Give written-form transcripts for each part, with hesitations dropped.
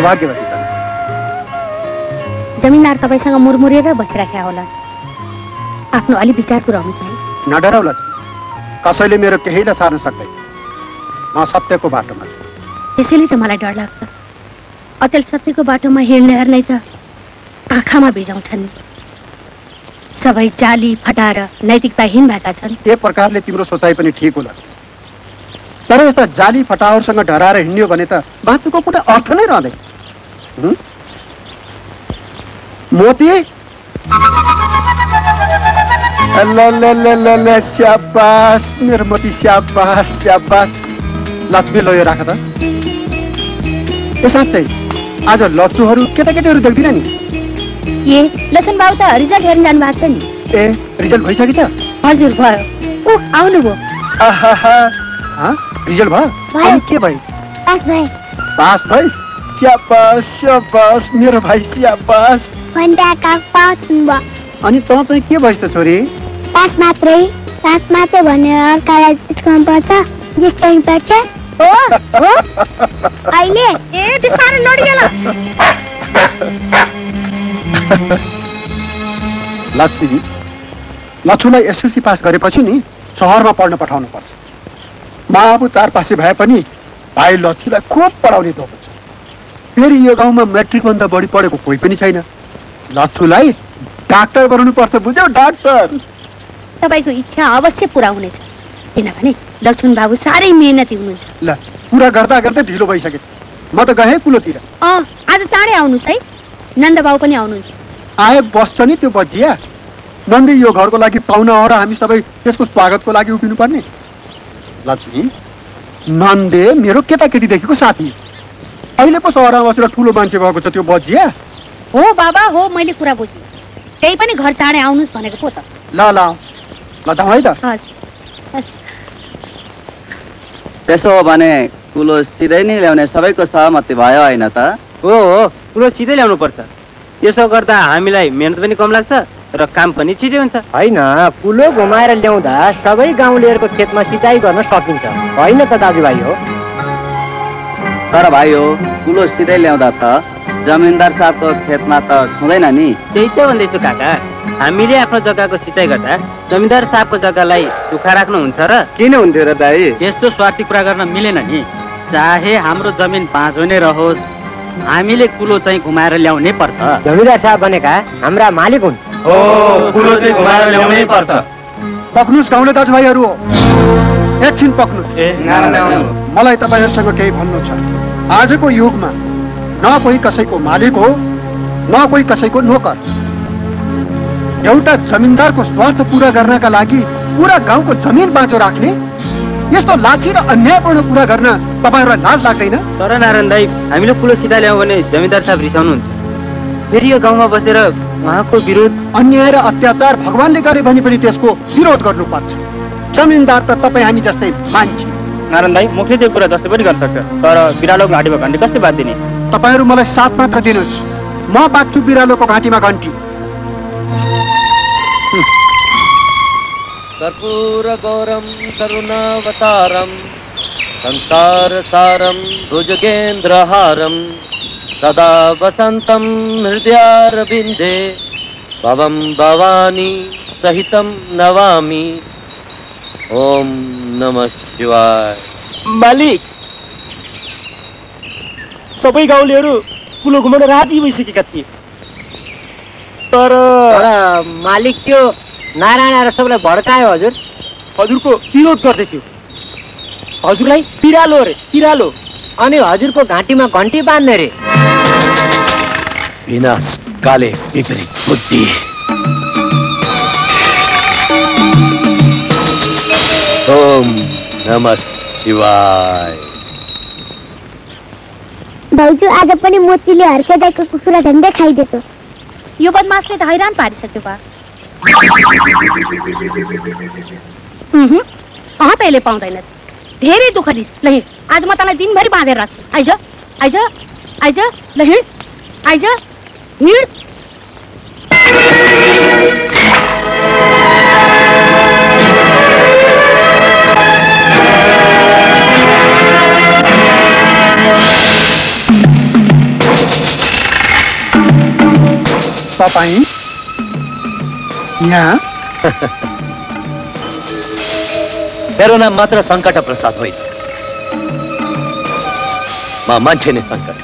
सौभाग्यवती छन्। जमिनदार तपाईसँग मुरमुरेर बसिराख्या होला। आफ्नो अलि विचार पुर्याउनुहोस् है। नडराउ लक्ष्मी, कसैले मेरो केहीलाई सार्न सक्दैन। म सत्यको बाटोमा छु। त्यसैले त मलाई डर लाग्छ। अचेल सत्यको बाटोमा हिँड्नेहरूलाई त आँखामा भिजाउँछन्। सबै जाली फटाएर नैतिकताहीन भएका छन्। एक प्रकारले तिम्रो सोचाइ पनि ठिक होला, तर यस्ता जाली फटाहरूसँग डराएर हिँड्यो भने त बाँच्नुको कुनै अर्थ नै रहँदैन। मोती स्याबास मेरो मोती, स्याबास स्याबास। लक्ष्मी लो यो राख त। ए साँच्चै आज लच्चुहरू केटाकेटीहरू देख्दिन नि। ए लक्ष्मण बाबु त रिजल्ट हेर्न जानु भएको छ नि। ए रिजल्ट भइसकेछ? हजुर भयो। ऊ आउनुभयो। रिजल्ट भयो? अनि के भयो? पास भए। पास भए? स्याबास स्याबास मेरो भाइ, स्याबास। अनि त चाहिँ के भइस् त छोरी? पास मात्रै भनेर अर्कालाई स्कुलमा पर्छ, जस्तै पर्छ। हो हो अहिले ए बिस्तारै लडिगेला। लक्ष्मी, लच्छुलाई एसएलसी पास गरेपछि नि सहरमा पढ्न पठाउनु पर्छ। म अब 4 पासे भए पनि भाइ लच्छुलाई खुब पढाउने धोको छ। फेरि यो गाउँमा म्याट्रिकभन्दा बढी पढेको कोही पनि छैन। लच्छुलाई डाक्टर बनाउनुपर्छ, बुझ्यौ? डाक्टर। तपाईको इच्छा अवश्य पूरा हुनेछ, किनभने लक्ष्मण बाबु साह्रै मेहनती हुनुहुन्छ। ल पूरा गर्दा गर्दै ढिलो भइसक्यो। म त गएँ कुलोतिर। आज चाँडै आउनुहोस् है। नन्द बाबु पनि आउनुहुन्छ। आए बस्छ नि त्यो बजिया। नन्दी यो घरको लागि पाहुना हो र हामी सबै त्यसको स्वागतको लागि उभिनु पर्ने। लक्ष्मी, नन्दे मेरो केटाकेटीदेखिको साथी। अहिले पो सहरमा बसेर ठुलो मान्छे भएको छ त्यो बजिया। हो बाबा हो, मैले कुरा बुझेँ। त्यही पनि घर चाँडै आउनुहोस् भनेको पो त। ल ल ल जाउँ है त। त्यसो हो भने कुलो सिधै नै ल्याउने सबैको सहमति भयो होइन त? हो कुलो सिधै ल्याउनु पर्छ। त्यसो गर्दा हामीलाई मेहनत पनि कम लाग्छ र काम पनि छिटै हुन्छ। होइन, कुलो घुमाएर ल्याउँदा सबै गाउँलेहरूको खेतमा सिँचाइ गर्न सकिन्छ, होइन त दाजुभाइ? हो तर भाइ हो, कुलो सिधै ल्याउँदा त जमिनदार साहबको खेतमा त छुँदैन नि। त्यही त भन्दैछु काका, हामीले आफ्नो जग्गाको सिँचाइ गर्दा जमिनदार साहबको जग्गालाई सुक्खा राख्नुहुन्छ र? किन हुन्थ्यो र दाइ? यस्तो स्वार्थी कुरा गर्न मिलेन नि। चाहे हाम्रो जमिन बाँझो नै रहोस्, हामीले कुलो चाहिँ घुमाएर ल्याउनै पर्छ। जमिनदार साहब भनेका हाम्रा मालिक हुन्। हो, कुलो चाहिँ घुमाएर ल्याउनै पर्छ। पक्नुस् गाउँले दाजुभाइहरू, एकछिन पक्नुस्। मलाई तपाईँहरूसँग केही भन्नु छ। आजको युगमा न कोही कसैको मालिक हो, न कोही कसैको नोकर। एउटा जमिनदारको स्वार्थ पूरा गर्नका लागि पूरा गाउँको जमिन बाँचो राख्ने यस्तो लाठी र अन्यायपूर्ण कुरा गर्न तपाईहरुलाई लाज लाग्दैन? तर नारायण दाइ, हामीले कुलो सिधा ल्यायौं भने जमिनदार साहब रिसाउनुहुन्छ। फेरि यो गाउँमा बसेर उहाँको विरोध, अन्याय र अत्याचार भगवानले गरे भने पनि त्यसको विरोध गर्नुपर्छ। जमिनदार त तपाई हामी जस्तै मान्छे। नारायण दाइ, मुखले त्यो कुरा जस्तै पनि गर्न सक्छ, तर बिरालोको घाँटीमा घन्टी कसले बाँधिदिने? तपाईहरु मलाई साथ मात्र दिनुस्, म बाँच्छु बिरालोको घाँटीमा घन्टी। कर्पूरगौरं करुणावतारं संसारसारं भुजगेन्द्रहारं सदा वसन्तं हृदयारविन्दे भवं भवानी सहितं नमामि। ओम नमः शिवाय। मालिक, सबै गाउँलेहरू कुलो घुमाउन राजी भइसकेका थिए, तर मालिक त्यो नारायण आएर सबैलाई भड्कायो। हजुरको विरोध गर्दै थियो। हजुरलाई पिरालो रे, पिरालो, अनि हजुरको घाँटीमा घन्टी बाँध्ने रे। विनाश काले विपरीत बुद्धि। ओम नमः शिवाय। भाउजू, आज पनि मोतीले हर्केदाईको कुखुरा झन्डै खाइदिएको। यो बदमासले त हैरान पारिसक्यो बा। तैँले पाउँदैनस्, धेरै दुःख दिस। ल हिँड, आज म तँलाई दिनभरि बाँधेर राख्छु। आइज आइज आइज, ल हिँड, आइज हिँड। तपाईँ यहाँ? मेरो नाम मात्र सङ्कट प्रसाद होइन, म मान्छे नै सङ्कट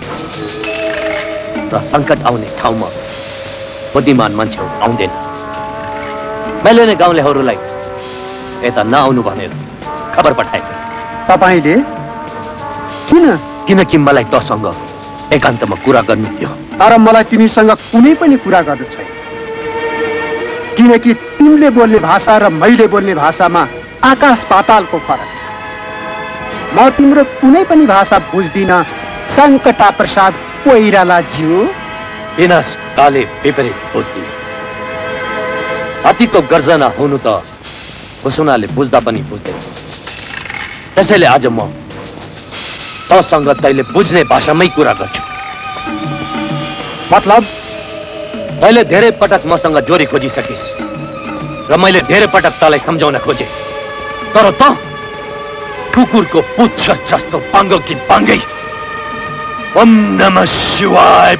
र सङ्कट आउने ठाउँमा बुद्धिमान मान्छेहरू आउँदैन। मैले नै गाउँलेहरूलाई यता नआउनु भनेर खबर पठाएको। तपाईँले किन? किनकि मलाई तसँग एकान्तमा कुरा गर्नु थियो। तर मलाई तिमीसँग कुनै पनि कुरा गर्नु छैन, किनकि तिमीले बोल्ने भाषा र मैले बोल्ने भाषामा आकाश पातालको फरक छ। म तिम्रो कुनै पनि भाषा बुझ्दिन सङ्कटा प्रसाद कोइराला ज्यू। विनाश काले विपरीत बुद्धि। हात्तीको गर्जना हुनु त घुसुनाले बुझ्दा पनि बुझ्दैन। त्यसैले आज म तसँग तैले बुझ्ने भाषामै कुरा गर्छु। मतलब? तैले धेरै पटक मसँग जोरी खोजिसकिस् र मैले धेरै पटक तलाई सम्झाउन खोजे, तर त कुकुरको पुच्छ जस्तो पाङ्गो कि पाङ्गै। ओम नमः शिवाय।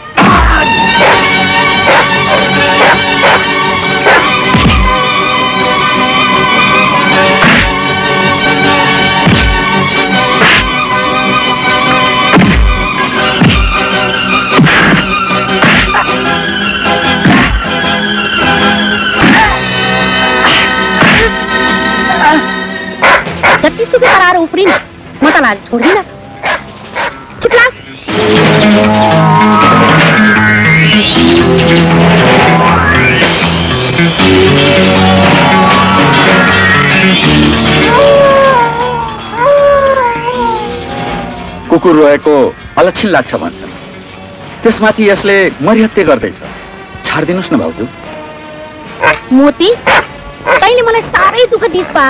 जतिसुकै करार उफ्रिन, म तँलाई छोड्दिन। चुप लाग। कुकुर रोएको अलक्षण लाग्छ भन्छ, त्यसमाथि यसले मरिहत्ते गर्दैछ। छाडिदिनुहोस् न भाउजू। मोती, तैँले मलाई साह्रै दुःख दिस पा।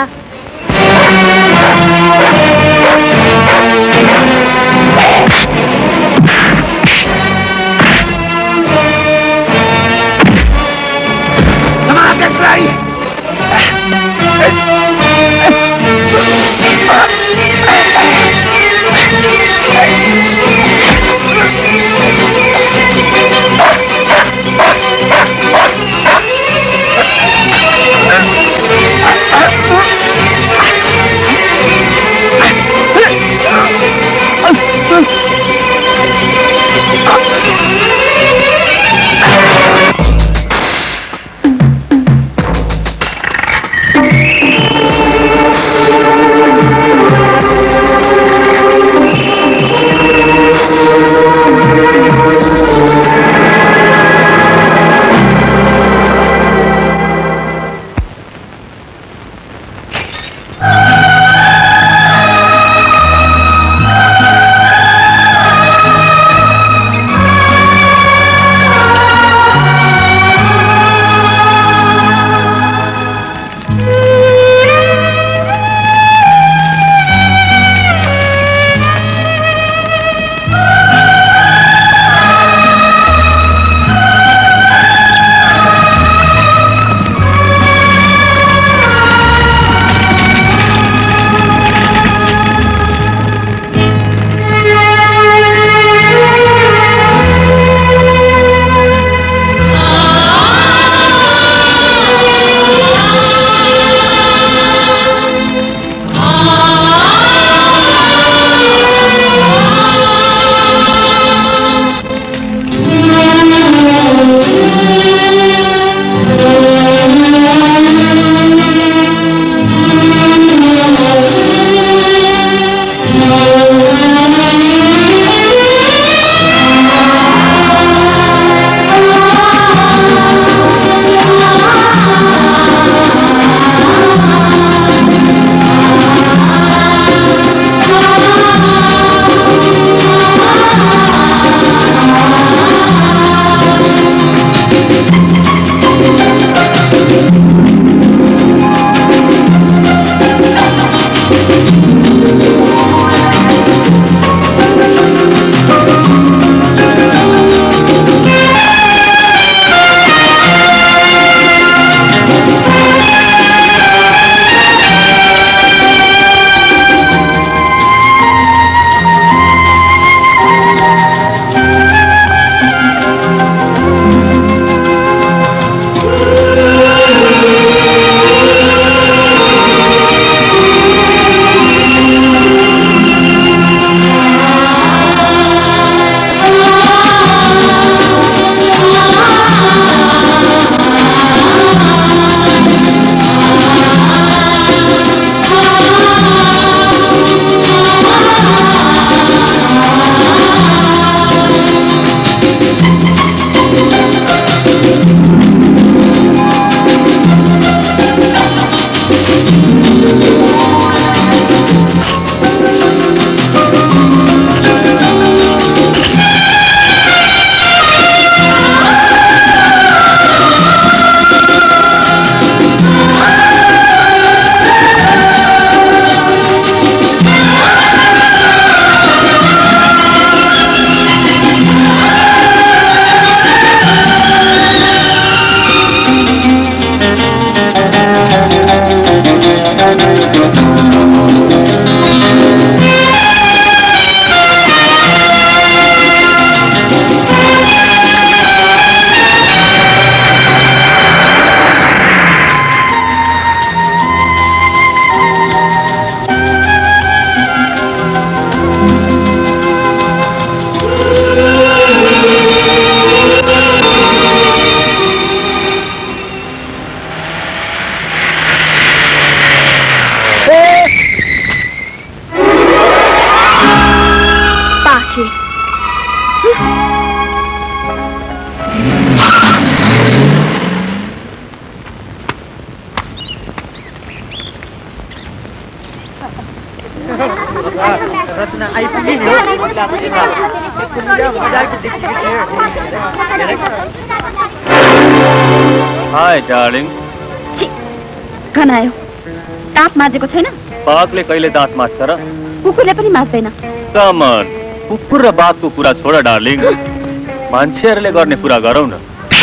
Hi darling. खाना आयो। दाँत माझेको छैन? बाघले कहिले दाँत माझ्छ र? कुकुरले पनि माझ्दैन। कमन, कुकुर र बाघको कुरा छोड डार्लिङ, मान्छेहरूले गर्ने कुरा गरौँ न।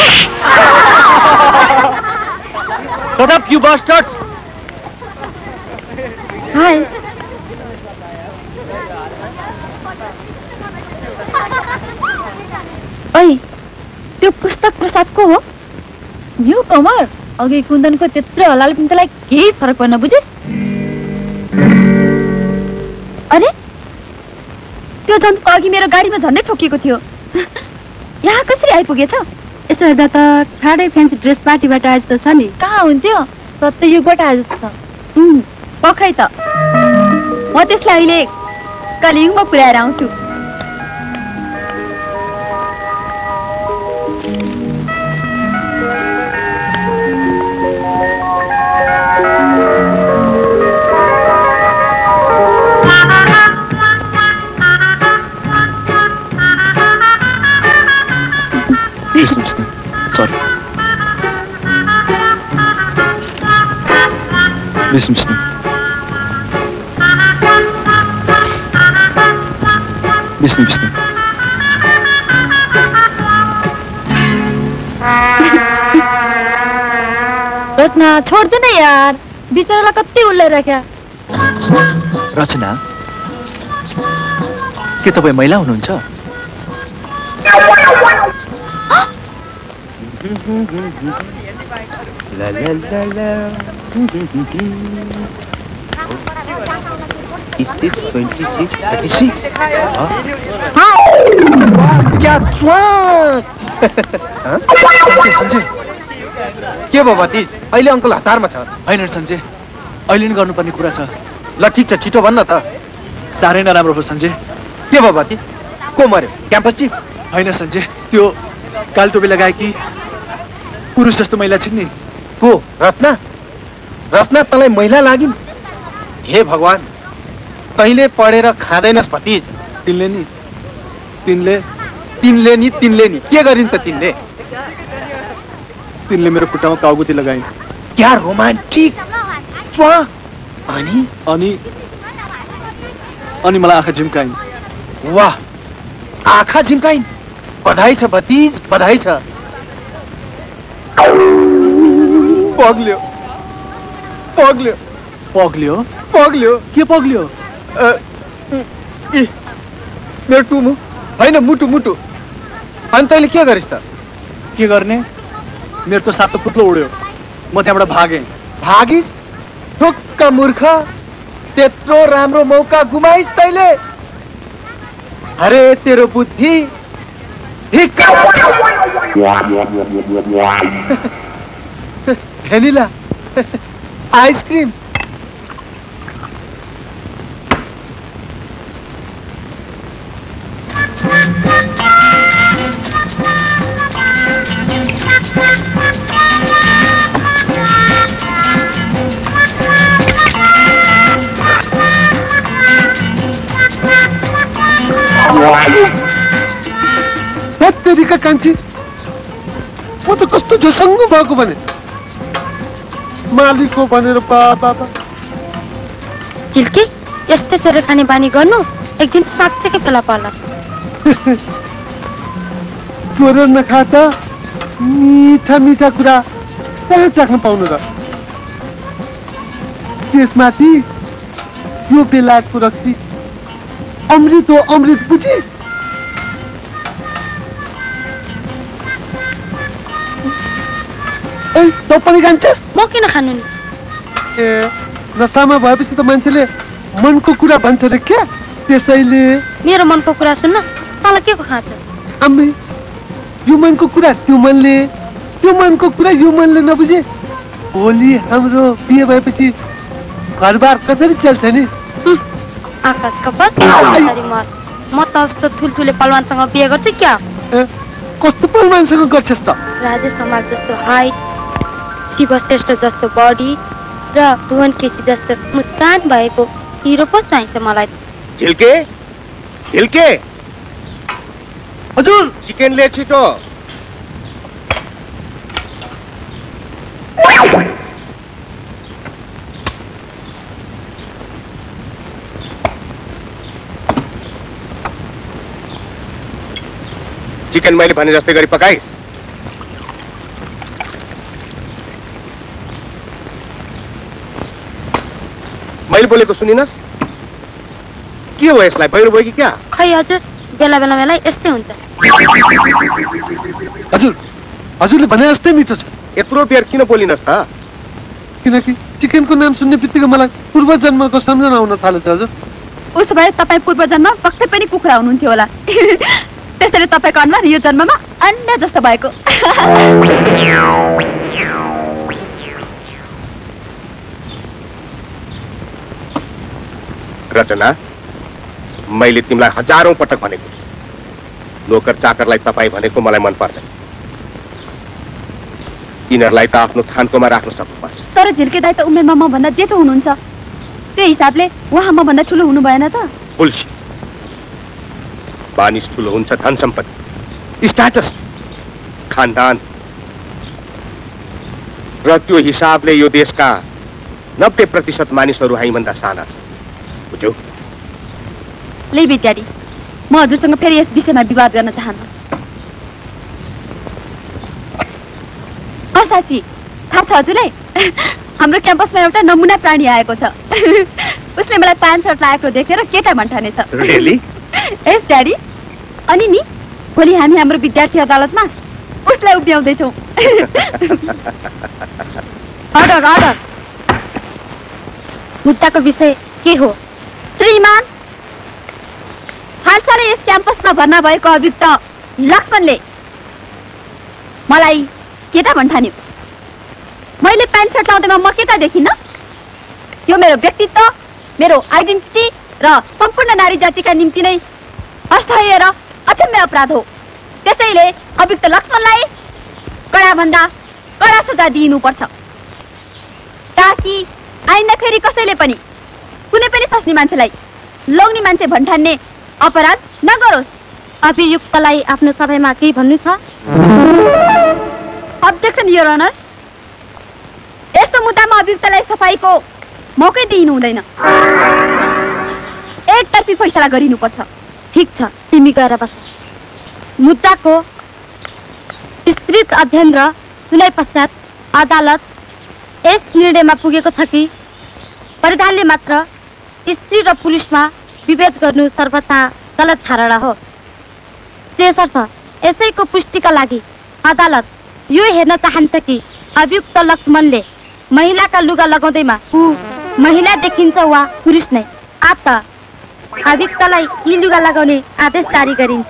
Shut up, you bastards! हाय। ओइ, त्यो पुस्तक प्रसादको हो? न्यू कमर, अघि कुन्दनको त्यत्रो हलाल पनि तँलाई केही फरक पर्न बुझिस? अरे त्यो जन्तुको अघि मेरो गाडीमा झन्डै ठोकिएको थियो। यहाँ कसरी आइपुगेछ? यसो हेर्दा त छाडै फ्यान्सी ड्रेस पार्टीबाट आएछ त छ नि। कहाँ हुन्थ्यो? सत्ययुगबाट आए जस्तो छ। पखै त म त्यसलाई अहिले कलियुगमा पुर्याएर आउँछु। विष्णु विष्णु विष्णु विष्णु रचना छोड़ दे ना यार, बिचारालाई कति उल्ले राख्या। रचना, के तपाईँ महिला हुनुहुन्छ? ला ला ला ला। Is this 26, 36? क्या सञ्जय, के भयो भतिज? अहिले अङ्कल हतारमा छ। होइन सञ्जय, अहिले नै गर्नुपर्ने कुरा छ। ल ठिक छ, छिटो भन्न त। साह्रै नराम्रो हो सञ्जय। के भयो भतिज? को मर्यो? Campus chief? होइन सञ्जय, त्यो कालटोपी लगाएकी पुरुष जस्तो महिला छिन् नि। को? रचना? रचना तँलाई महिला लागिन्? हे भगवान, तैँले पढेर खाँदैनस् भतिज। तिनले नि तिनले तिनले नि के गरिन् त तिनले? तिनले मेरो खुट्टामा काउगुती लगाइन्। क्या रोमान्टिक! अनि अनि मलाई आँखा झिम्काइन्। वाह, आँखा झिम्काइन्। बधाई छ भतिज, बधाई छ। पग्ल्यो पग्ल्यो पग्ल्यो पग्ल्यो के पग्ल्यो? मेरो टुमु होइन, मुटु मुटु। अनि तैँले के गरिस् त? के गर्ने? मेरो त सातो पुत्लो उड्यो, म त्यहाँबाट भागेँ। भागिस्? ढुक्क मूर्ख, त्यत्रो राम्रो मौका गुमाइस् तैँले। अरे तेरो बुद्धि भेनिला आइसक्रिम। तेरिका कान्छी, म त कस्तो झसङ्ग भएको भने मालिक हो भनेर। बाबा चिल्के, यस्तै चोरे खाने बानी गर्नु एक दिन साँच्चैकै फेला पर्ला। चोरेर नखा त मिठा मिठा कुरा कहाँ चाख्न पाउनु र? त्यसमाथि यो बेलायतको रक्सी अमृत हो, अमृत बुझी? तँ पनि खान्छस्? म किन खानु नि? ए, नसामा भएपछि त मान्छेले मनको कुरा भन्छ रे क्या? त्यसैले मेरो मनको कुरा सुन्न, तँलाई के को खान्छ? आम्मै, यो मनको कुरा त्यो मनले, त्यो मनको कुरा यो मनले नबुझे भोलि हाम्रो बिहे भएपछि घरबार कसरी चल्छ नि? आकाश कपाल म त जस्तो ठुल्ठुले पलवानसँग बिहे गर्छु क्या? कस्तो पलवानसँग गर्छस् त? राजेश समाल जस्तो हाइट, शिव श्रेष्ठ जस्तो बडी र भुवन केसी जस्तो मुस्कान भएको हिरो पो चाहिन्छ मलाई। झिल्के झिल्के, हजुर चिकनले छिटो। चिकन मैले भने जस्तै गरी पकाई। मैले बोलेको सुनिनस्? के हो यसलाई पहिरो भयो कि क्या? खै हजुर, बेला बेला यस्तै हुन्छ। हजुरले भने जस्तै मिठो छ। यत्रो बेर किन बोलिनस् त? किनकि चिकनको नाम सुन्ने बित्तिकै मलाई पूर्व जन्मको सम्झना आउन थालेछ हजुर। उसो भए तपाईँ पूर्व जन्म पक्कै पनि कुखुरा हुनुहुन्थ्यो होला। त्यसैले तपाईँको अनुहार यो जन्ममा अन्य जस्तो भएको। रचना, मैले तिमीलाई हजारौं पटक भनेको, नोकर चाकरलाई तपाईँ भनेको मलाई मन पर्दैन। यिनीहरूलाई त आफ्नो थानकोमा राख्न सक्नुपर्छ। तर झिल्के दाइ त उमेरमा म भन्दा जेठो हुनुहुन्छ। त्यो हिसाबले उहाँ म भन्दा ठुलो हुनु भएन त? बुल्सिट। मानिस ठुलो हुन्छ धन सम्पत्ति, स्ट्याटस, खानदान, र त्यो हिसाबले यो देशका 90% मानिसहरू हामीभन्दा साना छन्। बुझ्यौ? ले विद्यार्थी, म हजुरसँग फेरि यस विषयमा विवाद गर्न चाहन्न। साँच्ची थाहा छ हजुरलाई, हाम्रो क्याम्पसमा एउटा नमुना प्राणी आएको छ। उसले मलाई प्यान्ट सर्ट लगाएको देखेर केटा भन्ठानेछ। Really? यस ड्याडी। अनि नि भोलि हामी हाम्रो विद्यार्थी अदालतमा उसलाई उभ्याउँदैछौँ। Order order. मुद्दाको विषय के हो? श्रीमान, हालसालै यस क्याम्पसमा भर्ना भएको अभियुक्त लक्ष्मणले मलाई केटा भन्ठान्यो। मैले प्यान्ट सर्ट लाउँदैमा म केटा देखिन? यो मेरो व्यक्तित्व, मेरो आइडेन्टिटी र सम्पूर्ण नारी जातिका निम्ति नै असह्य र अक्षम्य अपराध हो। त्यसैले अभियुक्त लक्ष्मणलाई कडा भन्दा कडा सजा दिइनुपर्छ, ताकि आइन्दा फेरि कसैले पनि कुनै पनि सस्नी मान्छेलाई लौनी मान्छे भन्ठान्ने अपराध नगरोस्। अभियुक्तलाई आफ्नो सभामा केही भन्नु छ? Objection your honour. यस्तो मुद्दामा अभियुक्तलाई सफाईको मौकै दिनु हुँदैन, एकतर्फी फैसला गरिनुपर्छ। ठीक छ, तिमी गएर बस। मुद्दाको विस्तृत अध्ययन र सुनाइ पश्चात अदालत यस निर्णयमा पुगेको छ कि परिधानले मात्र स्त्री र पुरुषमा विभेद गर्नु सर्वथा गलत धारणा हो। त्यसर्थ यसैको पुष्टिका लागि अदालत यो हेर्न चाहन्छ कि अभियुक्त लक्ष्मणले महिलाका लुगा लगाउँदैमा ऊ महिला देखिन्छ वा पुरुष नै। आता अभियुक्तलाई यी लुगा लगाउने आदेश जारी गरिन्छ।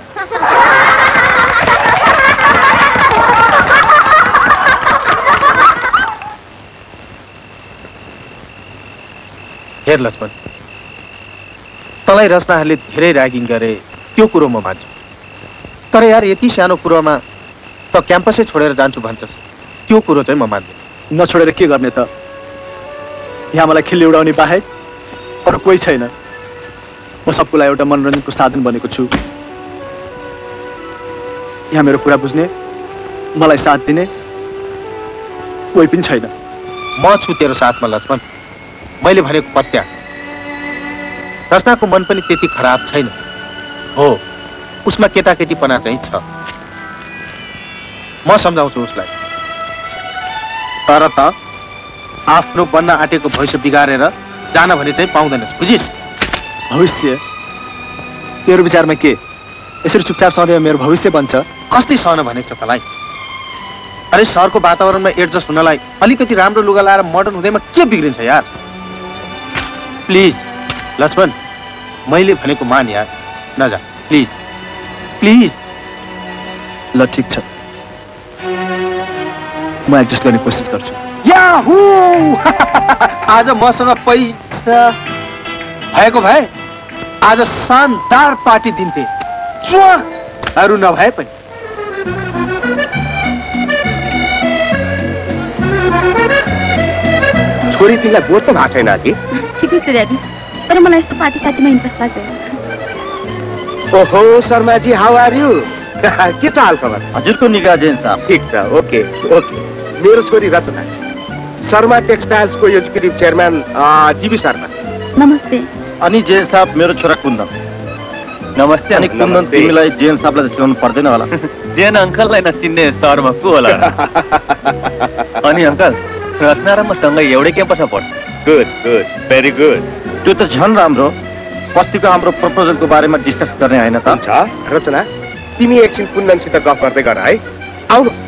हेर लक्ष्मण, तँलाई रचनाहरूले धेरै र्यागिङ गरे, त्यो कुरो म मान्छु। तर यार यति सानो कुरोमा त क्याम्पसै छोडेर जान्छु भन्छस्, त्यो कुरो चाहिँ म मान्दिनँ। नछोडेर के गर्ने त? यहाँ मलाई खिल्ली उडाउने बाहेक अरू कोही छैन। म सबको लागि एउटा मनोरञ्जनको साधन बनेको छु। यहाँ मेरो कुरा बुझ्ने, मलाई साथ दिने कोही पनि छैन। म छु तेरो साथमा लक्ष्मण। मैले भनेको पत्या, रचनाको मन पनि त्यति खराब छैन। हो, उसमा केटाकेटीपना चाहिँ छ। म सम्झाउँछु उसलाई। तर त आफ्नो बन्न आँटेको भविष्य बिगारेर जान भने चाहिँ पाउँदैनस्, बुझिस्? भविष्य? तेरो विचारमा के यसरी चुपचाप सहँदै मेरो भविष्य बन्छ? कस्तै सहन भनेको छ तँलाई? अरे सहरको वातावरणमा एडजस्ट हुनलाई अलिकति राम्रो लुगा लाएर मोडर्न हुँदैमा के बिग्रिन्छ यार? प्लिज लक्ष्मण, मैले भनेको मान यार, नजा प्लिज प्लिज। ल ठीक छ, म एडजस्ट गर्ने कोसिस गर्छु। याहू! आज मसँग पैसा भएको भए आज शानदार पार्टी दिन्थे, अरू नभए पनि। छोरी तिमीलाई बोध त भएको छैन कि? ठिकै छ ड्याडी, तर मलाई यस्तो पार्टी साथीमा इन्ट्रेस्ट लाग्दैन। ओहो शर्माजी, हाउ आर यू? के छ हाल खबर? हजुरको निगाह जेन साहब। ठिक छ, ओके ओके। मेरो छोरी रचना, शर्मा टेक्सटाइल्सको एक्जिक्युटिभ चेयरम्यान जीवी शर्मा। नमस्ते। अनि जेन साहब मेरो छोरा कुन्दन। नमस्ते। अनि कुन्दन तिमीलाई जेन साहबलाई चिनाउनु पर्दैन होला। जेन अङ्कललाई नचिन्ने शर्मा को होला? अनि अङ्कल रचना र मसँग एउटै क्याम्पसमा पढ्छ। Good good, very good. त्यो त झन् राम्रो। अस्तिको हाम्रो प्रपोजलको बारेमा डिस्कस गर्ने होइन त? हुन्छ रचना, तिमी एकछिन कुन्दनसित गफ गर्दै गर है। आउनुहोस्।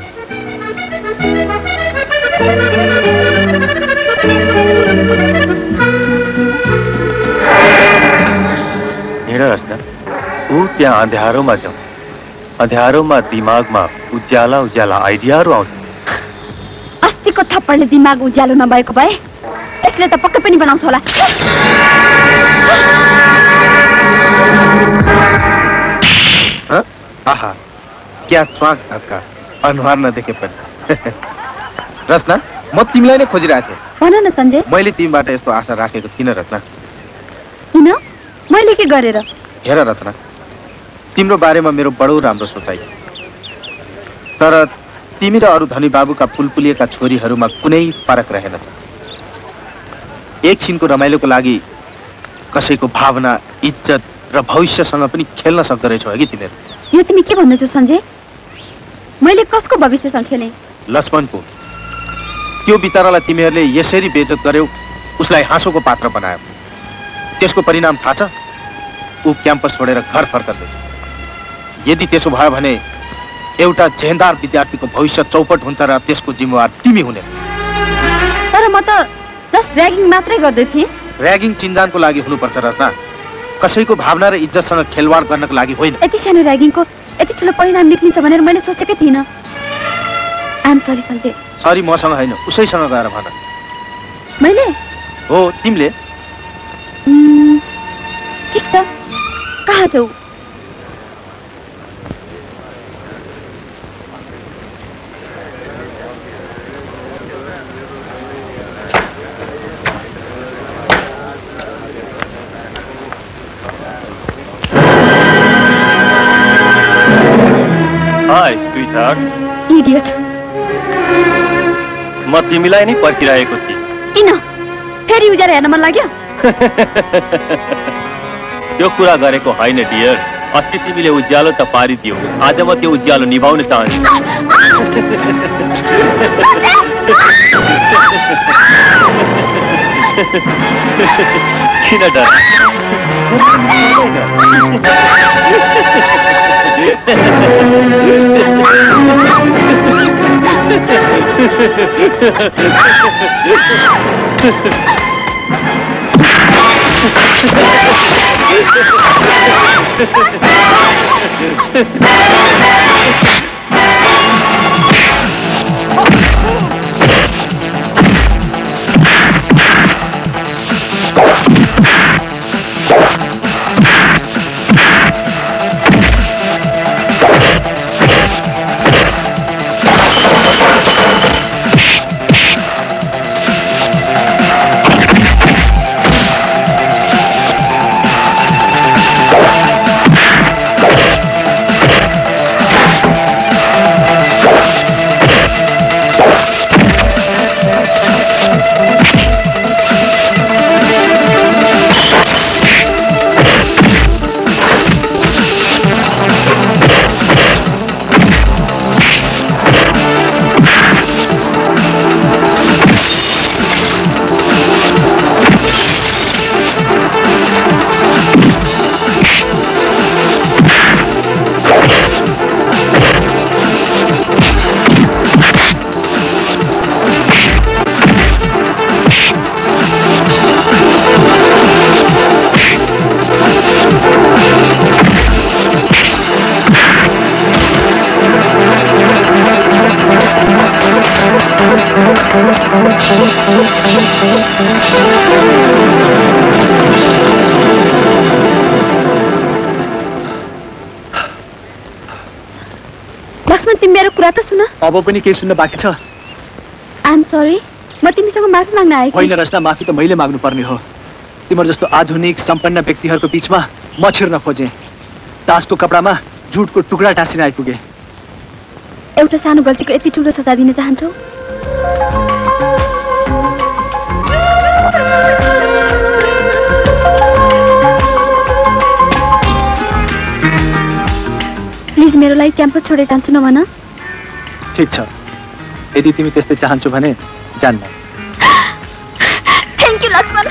हेर रचना, ऊ त्यहाँ अँध्यारोमा जाउँ। अँध्यारोमा दिमागमा उज्याला उज्याला आइडियाहरू आउँछ। अस्तिको थप्पडले दिमाग उज्यालो नभएको भए यसले त पक्कै पनि बनाउँछ होला। आहा, क्या च्वाक धक्का, अनुहार नदेखे पनि। रचना, म तिमीलाई नै खोजिरहेको थिएँ। भन न सञ्जय। मैले तिमीबाट यस्तो आशा राखेको थिइनँ रचना। किन? मैले के गरेर? हेर रचना, तिम्रो बारेमा मेरो बडो राम्रो सोचाइ, तर तिमी र अरू धनी बाबुका पुलपुलिएका छोरीहरूमा कुनै फरक रहेन। एकछिनको रमाइलोको लागि कसैको भावना, इज्जत र भविष्यसँग पनि खेल्न सक्दो रहेछौ कि तिमीहरू। यो तिमी के भन्दैछौ सञ्जय? मैले कसको भविष्यसँग खेलेँ? लक्ष्मणको। त्यो बिचरालाई तिमीहरूले यसरी बेइज्जत गर्यौ, उसलाई हाँसोको पात्र बनायो। त्यसको परिणाम थाहा छ? ऊ क्याम्पस छोडेर घर फर्कँदैछ। यदि त्यसो भयो भने एउटा झेन्दार विद्यार्थीको भविष्य चौपट हुन्छ र त्यसको जिम्मेवार तिमी हुने। तर म त जस्ट र्यागिङ मात्रै गर्दै थिएँ। र्यागिङ चिन्जानको लागि हुनुपर्छ रचना, कसैको भावना र इज्जतसँग खेलवाड गर्नको लागि होइन। यति सानो र्यागिङको यति ठुलो परिणाम निक्लिन्छ भनेर मैले सोचेकै थिइनँ। I'm sorry Sanjay. सरी मसँग होइन, उसैसँग गएर भन। मैले? हो, तिमीले। ठिक छ, कहाँ छौ? Hi sweetheart. इडियट। म तिमीलाई नै पर्खिरहेको थिएँ। किन? फेरि उज्यालो हेर्न मन लाग्यो? त्यो कुरा गरेको होइन डियर। अस्ति तिमीले उज्यालो त पारिदियो, आज म त्यो उज्यालो निभाउन चाहन्छु। किन डर? लक्ष्मण, तिमी मेरो कुरा त सुन। अब पनि केही सुन्न बाँकी छ? आइएम सरी, म तिमीसँग माफी माग्न आएँ। होइन रचना, माफी त मैले माग्नु पर्ने हो। तिम्रो जस्तो आधुनिक सम्पन्न व्यक्तिहरूको बीचमा म छिर्न खोजेँ। दासको कपडामा झुटको टुक्रा टाँसिन आइपुगे। एउटा सानो गल्तीको यति ठुलो सजाय दिन चाहन्छौ? प्लिज मेरो लागि क्याम्पस छोडेर जान्छु नभन। ठिक छ, यदि तिमी त्यस्तै चाहन्छौ भने जान्न। Thank you Laxman.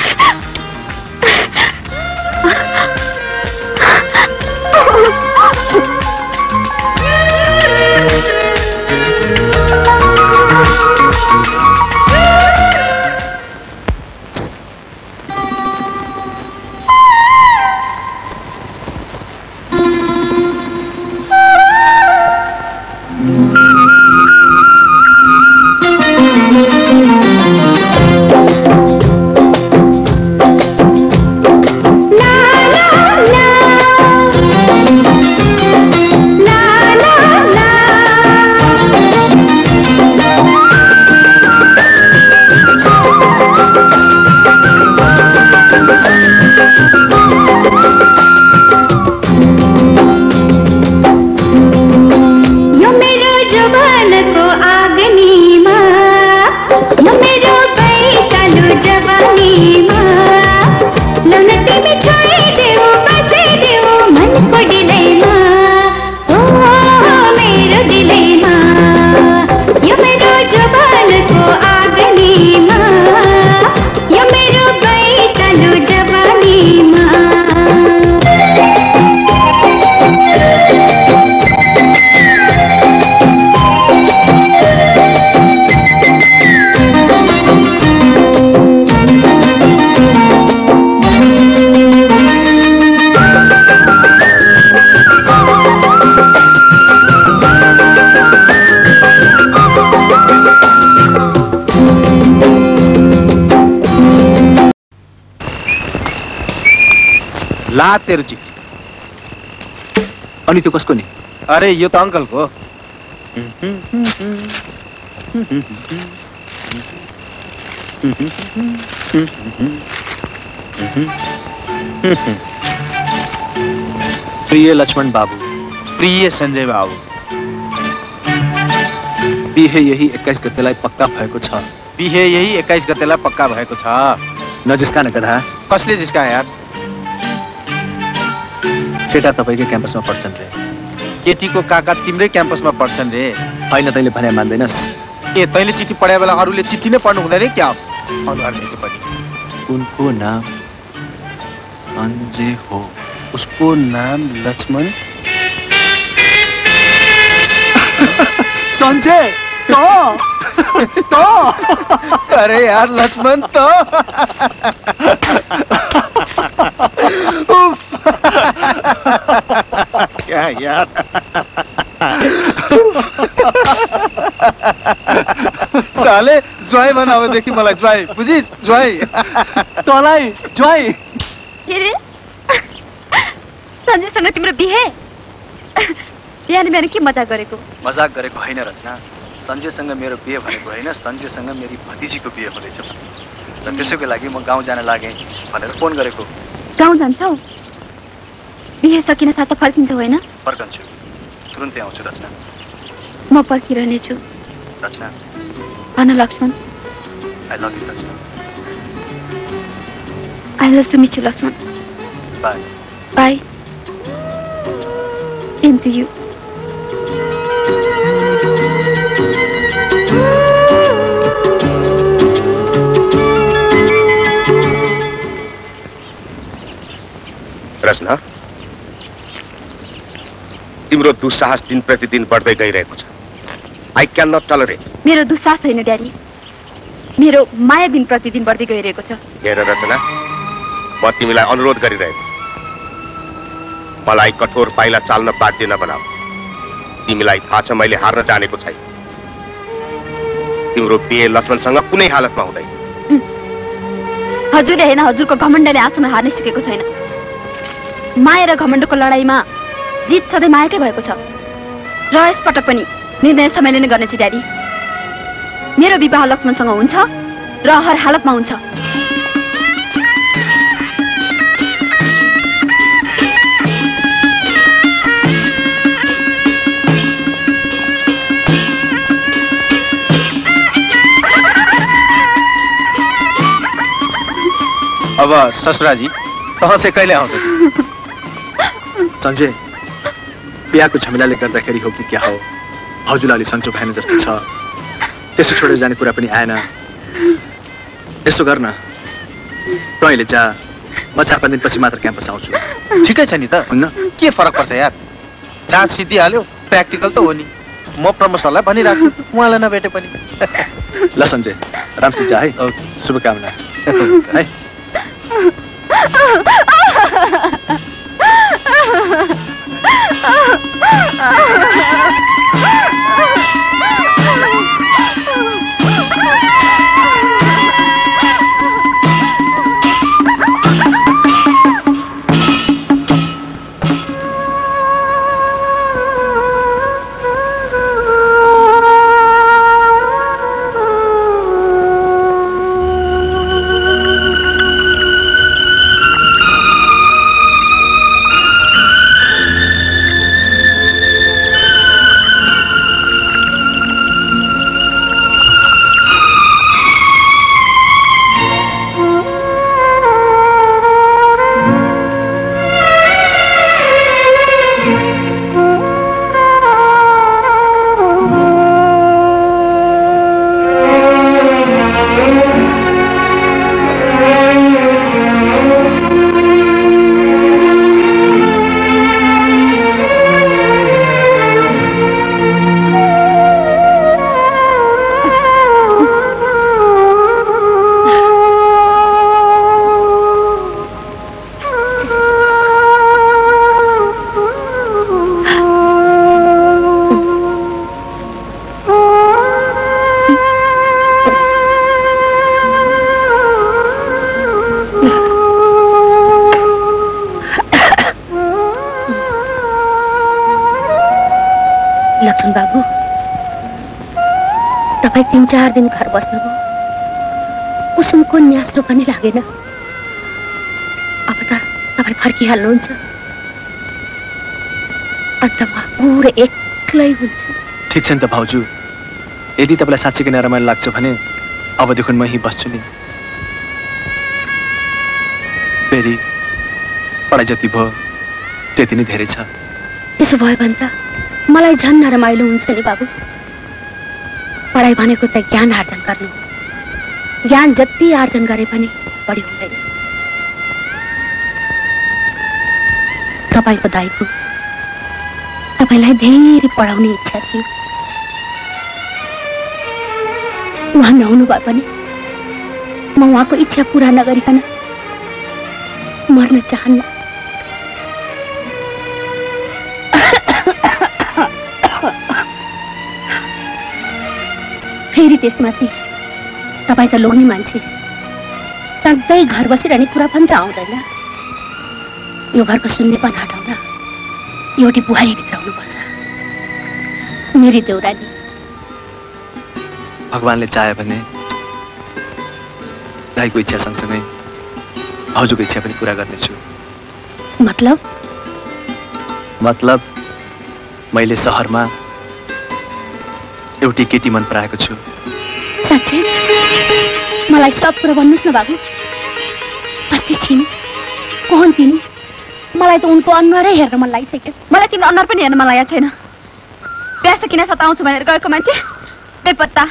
ला तेरो चिट्ठी। अनि त्यो कसको नि? अरे यो त अङ्कलको। प्रिय लक्ष्मण बाबू, प्रिय संजय बाबू, बिहे यही 21 गतेलाई पक्का भएको छ। बिहे यही 21 गतेलाई पक्का भएको छ। नजिस्कान गधा। कसले जिस्का यार? केटा तपाईँकै क्याम्पसमा पढ्छन् रे। केटीको काका तिम्रै क्याम्पसमा पढ्छन् रे। होइन, तैँले भने मान्दैनस्। ए, तैँले चिठी पढाए बेला अरूले चिठी नै पढ्नु हुँदैन क्या? अनुहारले पनि। उनको नाम संजय हो। उसको नाम लक्ष्मण। संजय तो अरे यार लक्ष्मण तो क्या यार साले ज्वाई बनाएदेखि मलाई ज्वाई बुझिस्? ज्वाई तँलाई ज्वाई। के रे सञ्जयसँग तिम्रो बिहे? बिहान बिहान के मजाक गरेको? मजाक गरेको होइन रचना। सञ्जयसँग मेरो बिहे भनेको होइन, सञ्जयसँग मेरी भतिजीको बिहे हुँदैछ र त्यसैको लागि म गाउँ जान लागेँ भनेर फोन गरेको। गाउँ जान्छौ? बिहे सकिन साथ फर्किन्छौ होइन? फर्कन्छु, तुरुन्तै आउँछु रचना। म पर्खिरहनेछु। रचना। भन Laxman. I love you Rachana. I love to meet you Laxman. Bye. Bye. Same to you. Rachana, तिम्रो दुस्साहस दिन प्रतिदिन बढ्दै गइरहेको छ। I can not tolerate. मेरो दुस्साहस होइन ड्याडी, मेरो माया दिन प्रतिदिन बढ्दै गइरहेको छ। हेर रचना, म तिमीलाई अनुरोध गरिरहेको, मलाई कठोर पाइला चाल्न बाध्य नबनाऊ। तिमीलाई थाहा छ मैले हार्न जानेको छैन। तिम्रो बिहे लक्ष्मणसँग कुनै हालतमा हुँदैन। हजुरले होइन, हजुरको घमण्डले आँसुमा हार्न सिकेको छैन। माया र घमण्डको लडाईमा जित सधैँ मायाकै भएको छ र यसपटक पनि निर्णय समयले नै गर्नेछ ड्याडी। मेरो विवाह लक्ष्मणसँग हुन्छ र हर हालतमा हुन्छ। अब ससुराजी तह चाहिँ कहिले आउँछ? सञ्जय, बिहाको झमेलाले गर्दाखेरि हो कि क्या हो, भाउजूलाई अलि सन्चो भएन जस्तो छ। त्यसो छोडेर जाने कुरा पनि आएन। यसो गर्न, तैँले जा, म 4-5 दिनपछि मात्र क्याम्पस आउँछु। ठिकै छ नि त, हुन्न? के फरक पर्छ यार, जाँच सिद्धिहाल्यो, प्र्याक्टिकल त हो नि। म प्रमोसरलाई भनिराख्छु, उहाँलाई नभेटे पनि। ल सञ्जय, रामसिंह जा है, शुभकामना है। लक्ष्मण बाबू, तपाईं 3-4 दिन घर बस्नुभयो, कुसुमको न्यास्रो पनि लागेन। अब त तपाईं फर्किहाल्नुहुन्छ, अन्त म पुरै एक्लै हुन्छु। ठिक छ नि त भाउजू, यदि तपाईँलाई साँच्चीकै नै रमाइलो लाग्छ भने अबदेखि म यहीँ बस्छु नि। फेरि पढाइ जति भयो त्यति नै धेरै छ। त्यसो भयो भने त मलाई झन् नरमाइलो हुन्छ नि बाबु। पढाइ भनेको त ज्ञान आर्जन गर्नु, ज्ञान जति आर्जन गरे पनि बढी हुँदैन। तपाईको दाइको तपाईलाई धेरै पढाउने इच्छा थियो, उहाँ नहुनु भए पनि म उहाँको इच्छा पूरा नगरिकन मर्न चाहन्न। फेरि त्यसमाथि तपाईं त लोग्ने मान्छे, सधैँ घर बसिरहने कुरा पनि त आउँदैन। यो घरको सुन्नेपन हटाउन एउटी बुहारी भित्र हुनुपर्छ, मेरी देउरानी। भगवानले चाह्यो भने दाइको इच्छा सँगसँगै भाउजूको इच्छा पनि पूरा गर्नेछु। मतलब मैले सहरमा एउटी केटी मन पराएको छु। साँच्चै? मलाई सब कुरा भन्नुहोस् न बाबु। अस्ति छिन् कोहन तिनी, मलाई त उनको अनुहारै हेर्न मन लागिसक्यो। मलाई तिम्रो अनुहार पनि हेर्न मन लागेको छैन। प्यासा किन सताउँछु भनेर गएको मान्छे बेपत्ता।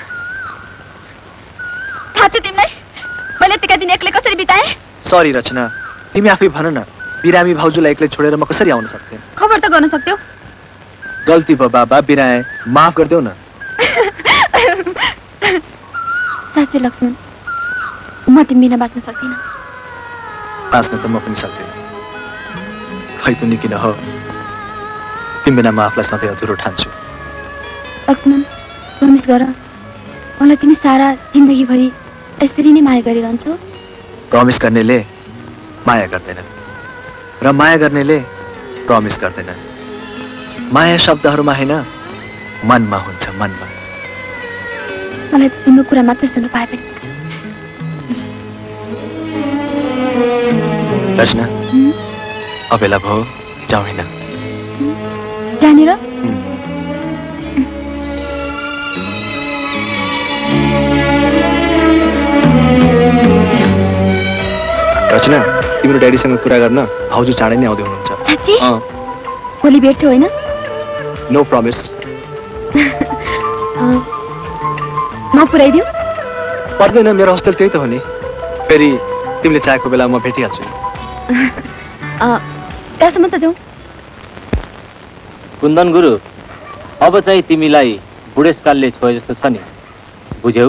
थाहा छ तिमीलाई मैले यतिका दिन एक्लै कसरी बिताएँ? सरी रचना, तिमी आफै भन न, बिरामी भाउजूलाई एक्लै छोडेर म कसरी आउन सक्थेँ? खबर त गर्न सक्थ्यौ। गल्ती भयो बाबा, बिराए, माफ गरिदेऊ न। साँच्चै लक्ष्मण, म तिमी बिना बाँच्न सक्दिनँ। बाँच्न त म पनि सक्दिनँ, खै पनि किन हो, तिमी बिना म आफूलाई सधैँ अधुरो ठान्छु। लक्ष्मण, प्रमिस गर, मलाई तिमी सारा जिन्दगीभरि यसरी नै माया गरिरहन्छौ। प्रमिस गर्नेले माया गर्दैनन् र माया गर्नेले प्रमिस गर्दैनन्। माया शब्दहरूमा होइन, मनमा हुन्छ, मनमा। मलाई तिम्रो कुरा मात्रै सुन्न पाए पनि हुन्छ। रचना, अबेला भयो, जाउँ होइन? जानेर रचना तिम्रो ड्याडीसँग कुरा गर्न भाउजू चाँडै नै आउँदै हुनुहुन्छ। साँच्ची? भोलि भेट्छौ होइन? No promise. म पुऱ्याइदिउँ? पर्दैन, मेरो होस्टेल त्यही त हो नि। फेरि तिमीले चाहेको बेला म भेटिहाल्छु। त्यहाँसम्म त जाउँ। कुन्दन गुरु, अब चाहिँ तिमीलाई बुढेसकालले छोए जस्तो छ नि, बुझ्यौ?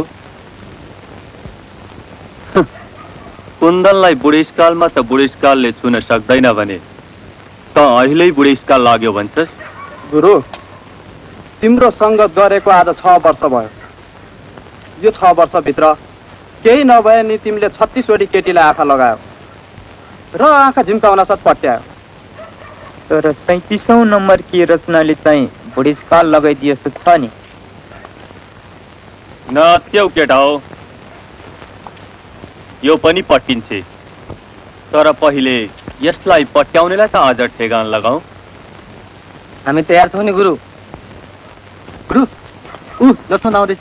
कुन्दनलाई बुढेसकालमा त बुढेसकालले छुन सक्दैन भने त अहिले बुढेसकाल लाग्यो भन्छस्? गुरु, तिम्रो सङ्गत गरेको आज 6 वर्ष भयो। यो 6 वर्षभित्र केही नभए नि तिमीले 36 वटी केटीलाई आँखा लगायो र आँखा झिम्काउन साथ पट्यायो। तर 37औं नम्बर की रचनाले चाहिँ बुढेसकाल लगाइदिए जस्तो छ नि। नत्यौ केटा हो, यो पनि पट्टिन्छ। तर पहिले यसलाई पट्याउनेलाई त अझ ठेगान लगाऊ। हामी तयार छौँ नि गुरु। गुरु, लक्ष्मण आउँदैछ।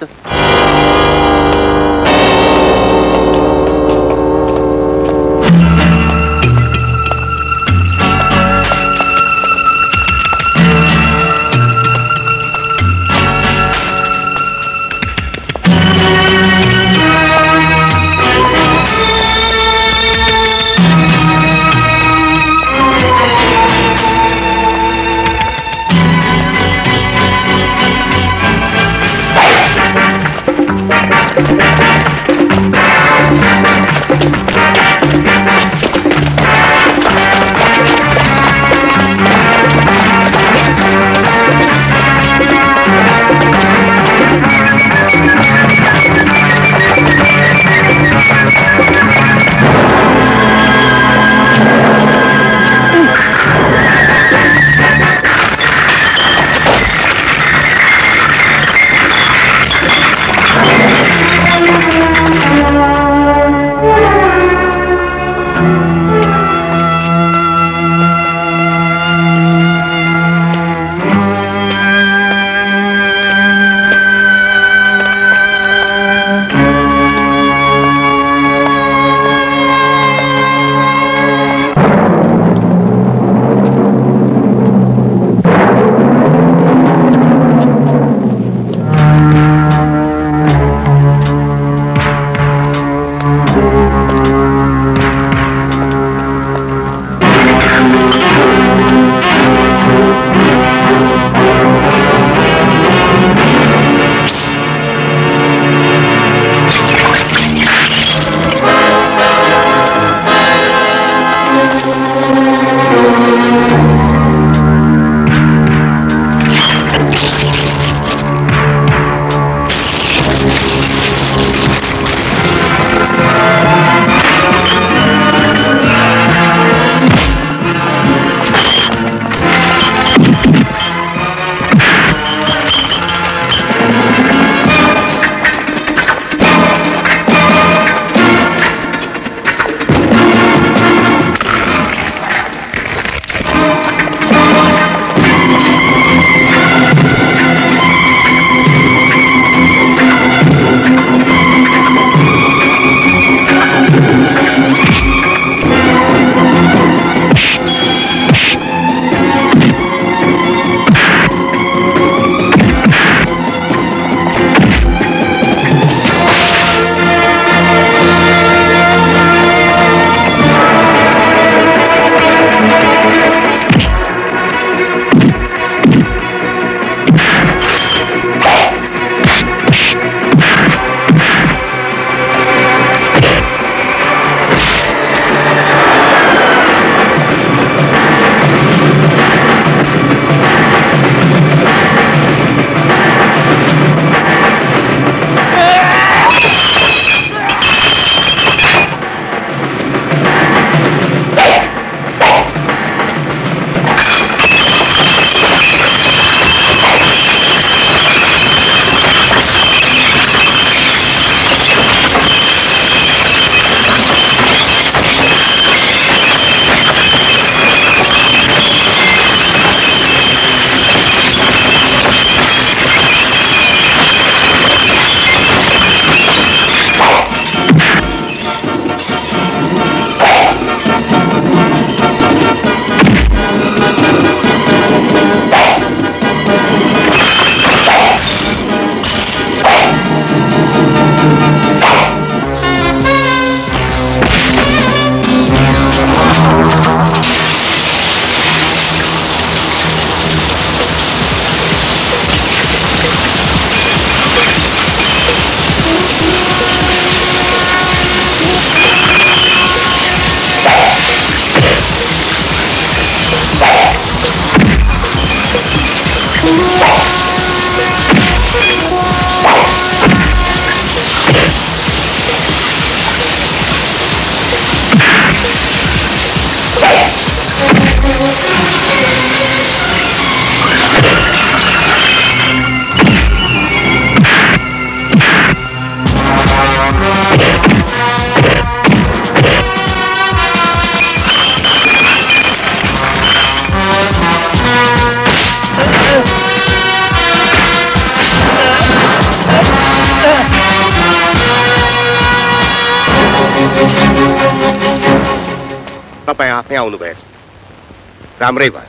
तपाईँ आफै आउनुभएछ, राम्रै भयो।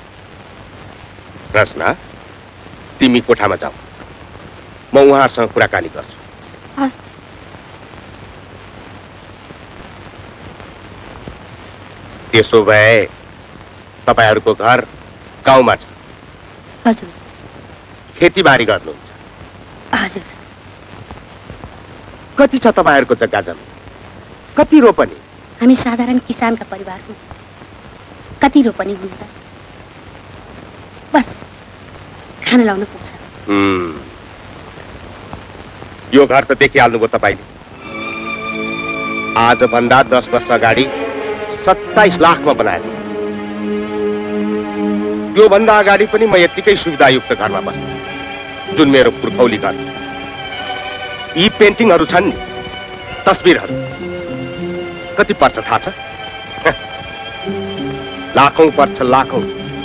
रचना, तिमी कोठामा जाऊ, म उहाँहरूसँग कुराकानी गर्छु। हस्। त्यसो भए तपाईहरूको घर गाउँमा छ? हजुर। खेतीबारी गर्नुहुन्छ? हजुर। कति छ तपाईहरूको जग्गा जमिन? कति रोपनी? हामी साधारण किसानका परिवार हौँ। कति रोपनी हुनु त? बस खाना लाउन पुग्छ। यो घर त देखिहाल्नुभयो तपाईँले। आजभन्दा 10 वर्ष अगाडि 27 लाखमा बनाएको। त्योभन्दा अगाडि पनि म यत्तिकै सुविधायुक्त घरमा बस्थेँ, जुन मेरो पुर्खौली घर। यी पेन्टिङहरू छन् नि, तस्बिरहरू, कति पर्छ थाहा छ? लाखौं पर्छ, लाखौं।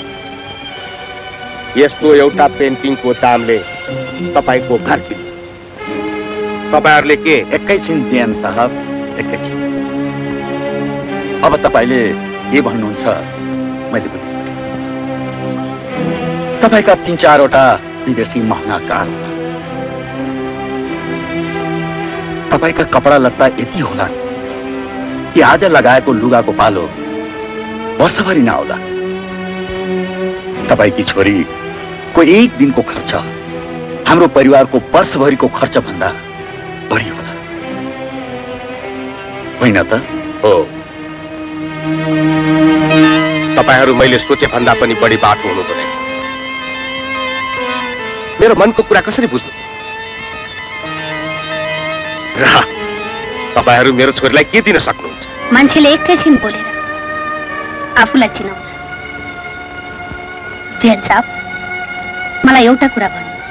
यस्तो एउटा पेन्टिङको दामले तपाईँको घर किन्नु। तपाईँहरूले के? एकैछिन जिएम साहब, एकैछिन। अब तपाईँले के भन्नुहुन्छ मैले बुझिसकेँ। तपाईँका 3-4 वटा विदेशी महँगा कार होला। तपाईँका कपडा लत्ता यति होला कि आज लगाएको लुगाको पालो वर्षभरि नआउला। तपाईँकी छोरीको एक दिनको खर्च हाम्रो परिवारको वर्षभरिको खर्च भन्दा बढी होला, होइन त? हो। तपाईहरू मैले सोचे भन्दा पनि बढी बाटो हुनुहुँदो रहेछ। मेरो मनको कुरा कसरी बुझ्नु? र तपाईहरू मेरो छोरीलाई के दिन सक्नुहुन्छ? मान्छेले एकैछिन बोलेर आफूलाई चिनाउँछ। जेन साहब, मलाई एउटा कुरा भन्नुहोस्,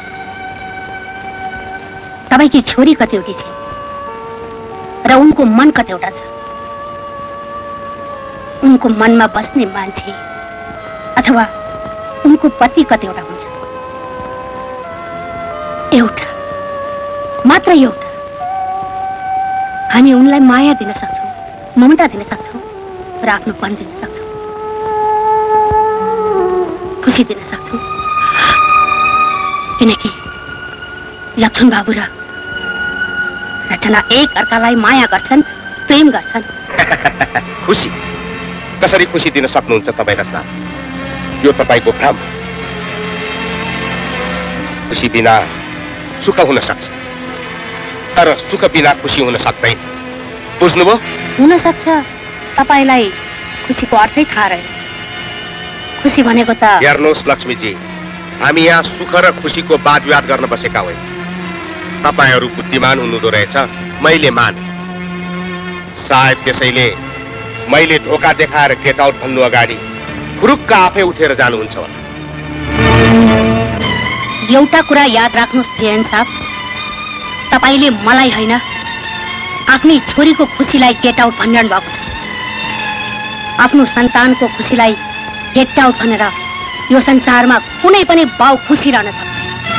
तपाईँकी छोरी कतिवटी छिन् र उनको मन कतिवटा छ? उनको मनमा बस्ने मान्छे अथवा उनको पति कतिवटा हुन्छ? एउटा, मात्र एउटा। हामी उनलाई माया दिन सक्छौँ, ममता दिन सक्छौँ र आफ्नोपन दिन सक्छौँ, खुसी दिन सक्छौँ। किनकि लक्ष्मण बाबु र रचना एक अर्कालाई माया गर्छन्, प्रेम गर्छन्। खुसी कसरी खुसी दिन सक्नुहुन्छ तपाईँ रचना? यो तपाईँको भ्रम। खुसी बिना सुख हुन सक्छ, तर सुख बिना खुसी हुन सक्दैन। बुझ्नुभयो? हुन सक्छ तपाईलाई खुसीको अर्थै थाहा रहेछ। खुसी भनेको त हेर्नुहोस् लक्ष्मीजी, हामी यहाँ सुख र खुसीको वाद विवाद गर्न बसेका होइन। तपाईहरू बुद्धिमान हुनुहुँदो रहेछ, मैले माने। सायद त्यसैले मैले ढोका देखाएर गेट आउट भन्नु अगाडि फुरुक्क आफै उठेर जानुहुन्छ होला। एउटा कुरा याद राख्नुहोस् जेएन साहब, तपाईले मलाई होइन आफ्नै छोरीको खुसीलाई गेट आउट भनिरहनु भएको छ। आफ्नो सन्तानको खुसीलाई गेट आउट भनेर यो संसारमा कुनै पनि बाउ खुसी रहन सक्छ?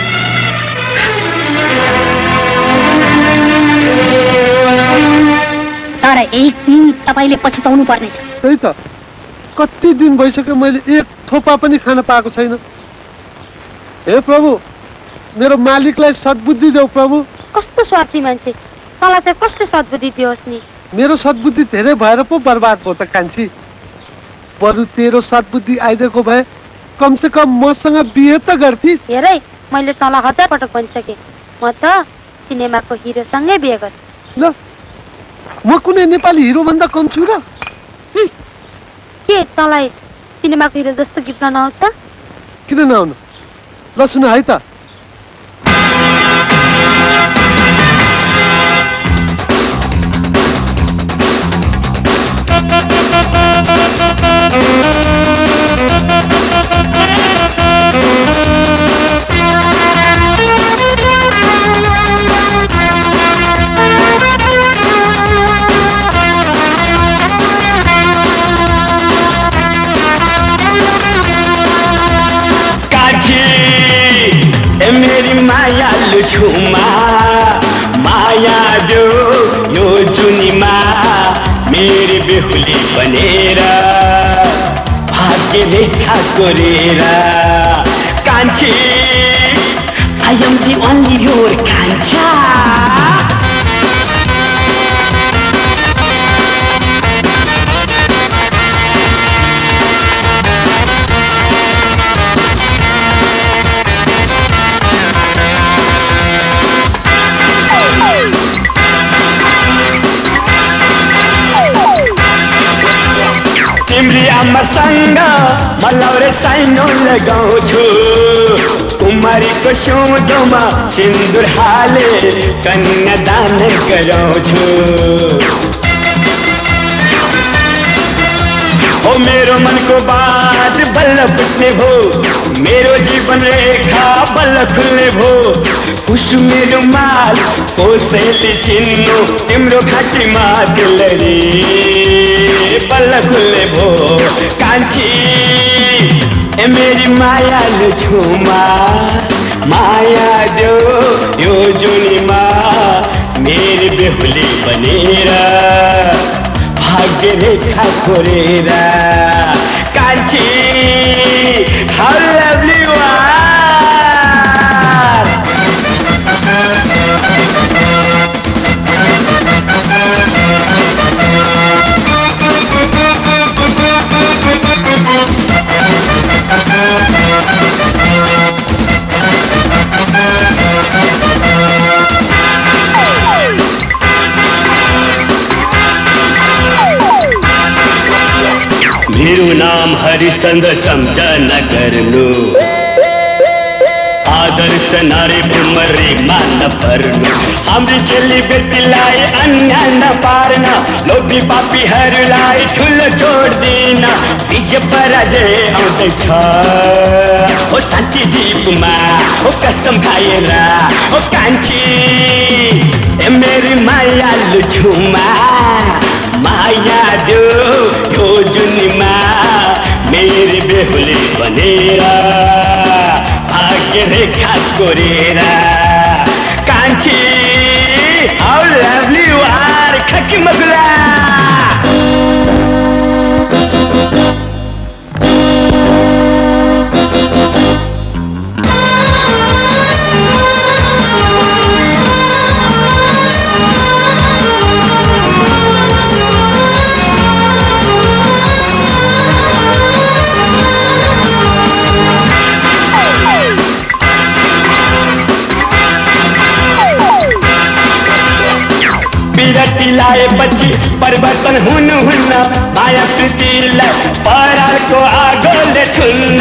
तर एक दिन तपाईले पछुताउनु पर्नेछ। त्यही त, कति दिन भइसक्यो मैले एक थोपा पनि खान पाएको छैन। हे प्रभु, मेरो मालिकलाई सद्बुद्धि देऊ प्रभु। कस्तो स्वार्थी मान्छे, तँलाई चाहिँ कसले सद्बुद्धि दियोस् नि? मेरो सद्बुद्धि धेरै भएर पो बर्बाद भयो त कान्छी। बरु तेरो सद्बुद्धि आइदिएको भए कमसे कम मसँग बिहे त गर्थी। हेरै, मैले तँलाई 1000 पटक भनिसकेँ, म त सिनेमाको हिरोसँगै बिहे गर्छु। ल, म कुनै नेपाली हिरो भन्दा कम छु र? के तँलाई सिनेमाको हिरो जस्तो गीत गाउन आउँछ? किन नआउनु? ल सुन है त। मेरी बेहुली बनेर भाग्य रेखा कोरेर कान्छी I am the only your कान्छा तिम्री आमासँग मलौरे साइनो लगाउँछु कुमारीको सिउँदोमा सिन्दुर हाले कन्यादान गराउँछु ओ मेरो मनको बात बल्ल बुझ्ने भो मेरो जीवन रेखा बल्ल खुल्ने भो कुसुमे रुमाल कसैले चिन्नु तिम्रो घाँटीमा दिलरी बल्ल खुल्ने भो कान्छी ए मेरी मायालु छुमा माया दो यो जुनीमा मेरी बेहुली बनेर भाग्य रेखा कोरेर कान्छी how lovely you are मेरो नाम हरिश्चन्द्र सम्झना गर्नु आदर्श नारी भुमरी मान पर्नु हाम्रो चेली बेटीलाई अन्याय नपार्न लोभी पापीहरूलाई ठुलो छोड्दिन विजय पराजय आउँदैछ ओ शान्ति दीपमा ओ कसम खाएर ओ कान्छी ए मेरी मायालु छुमा माया दो यो जुनीमा मेरी बेहुली बनेर भाग्य रेखा कोरेर कान्छी how lovely you are खकी मगुला लाएपछि परिवर्तन हुनुहुन्न माया प्रीतिलाई परालको आगोले छुन्न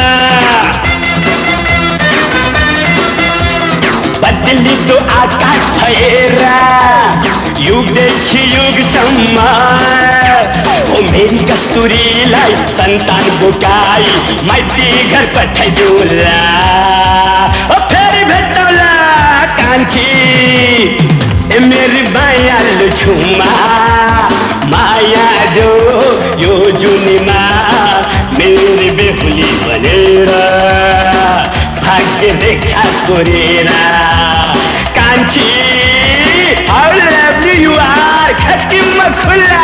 बदलिदो आकाश हेर युगदेखि युगसम्म ओ मेरी कस्तुरीलाई सन्तान बोकाई माइती घर पठाइदिउला ओ फेरि भेटौला कान्छी ए मेरी मायालु छुमा माया दो यो जुनीमा मेरी बेहुली बनेर भाग्य रेखा कोरेर कान्छी how lovely you are Khatima खुला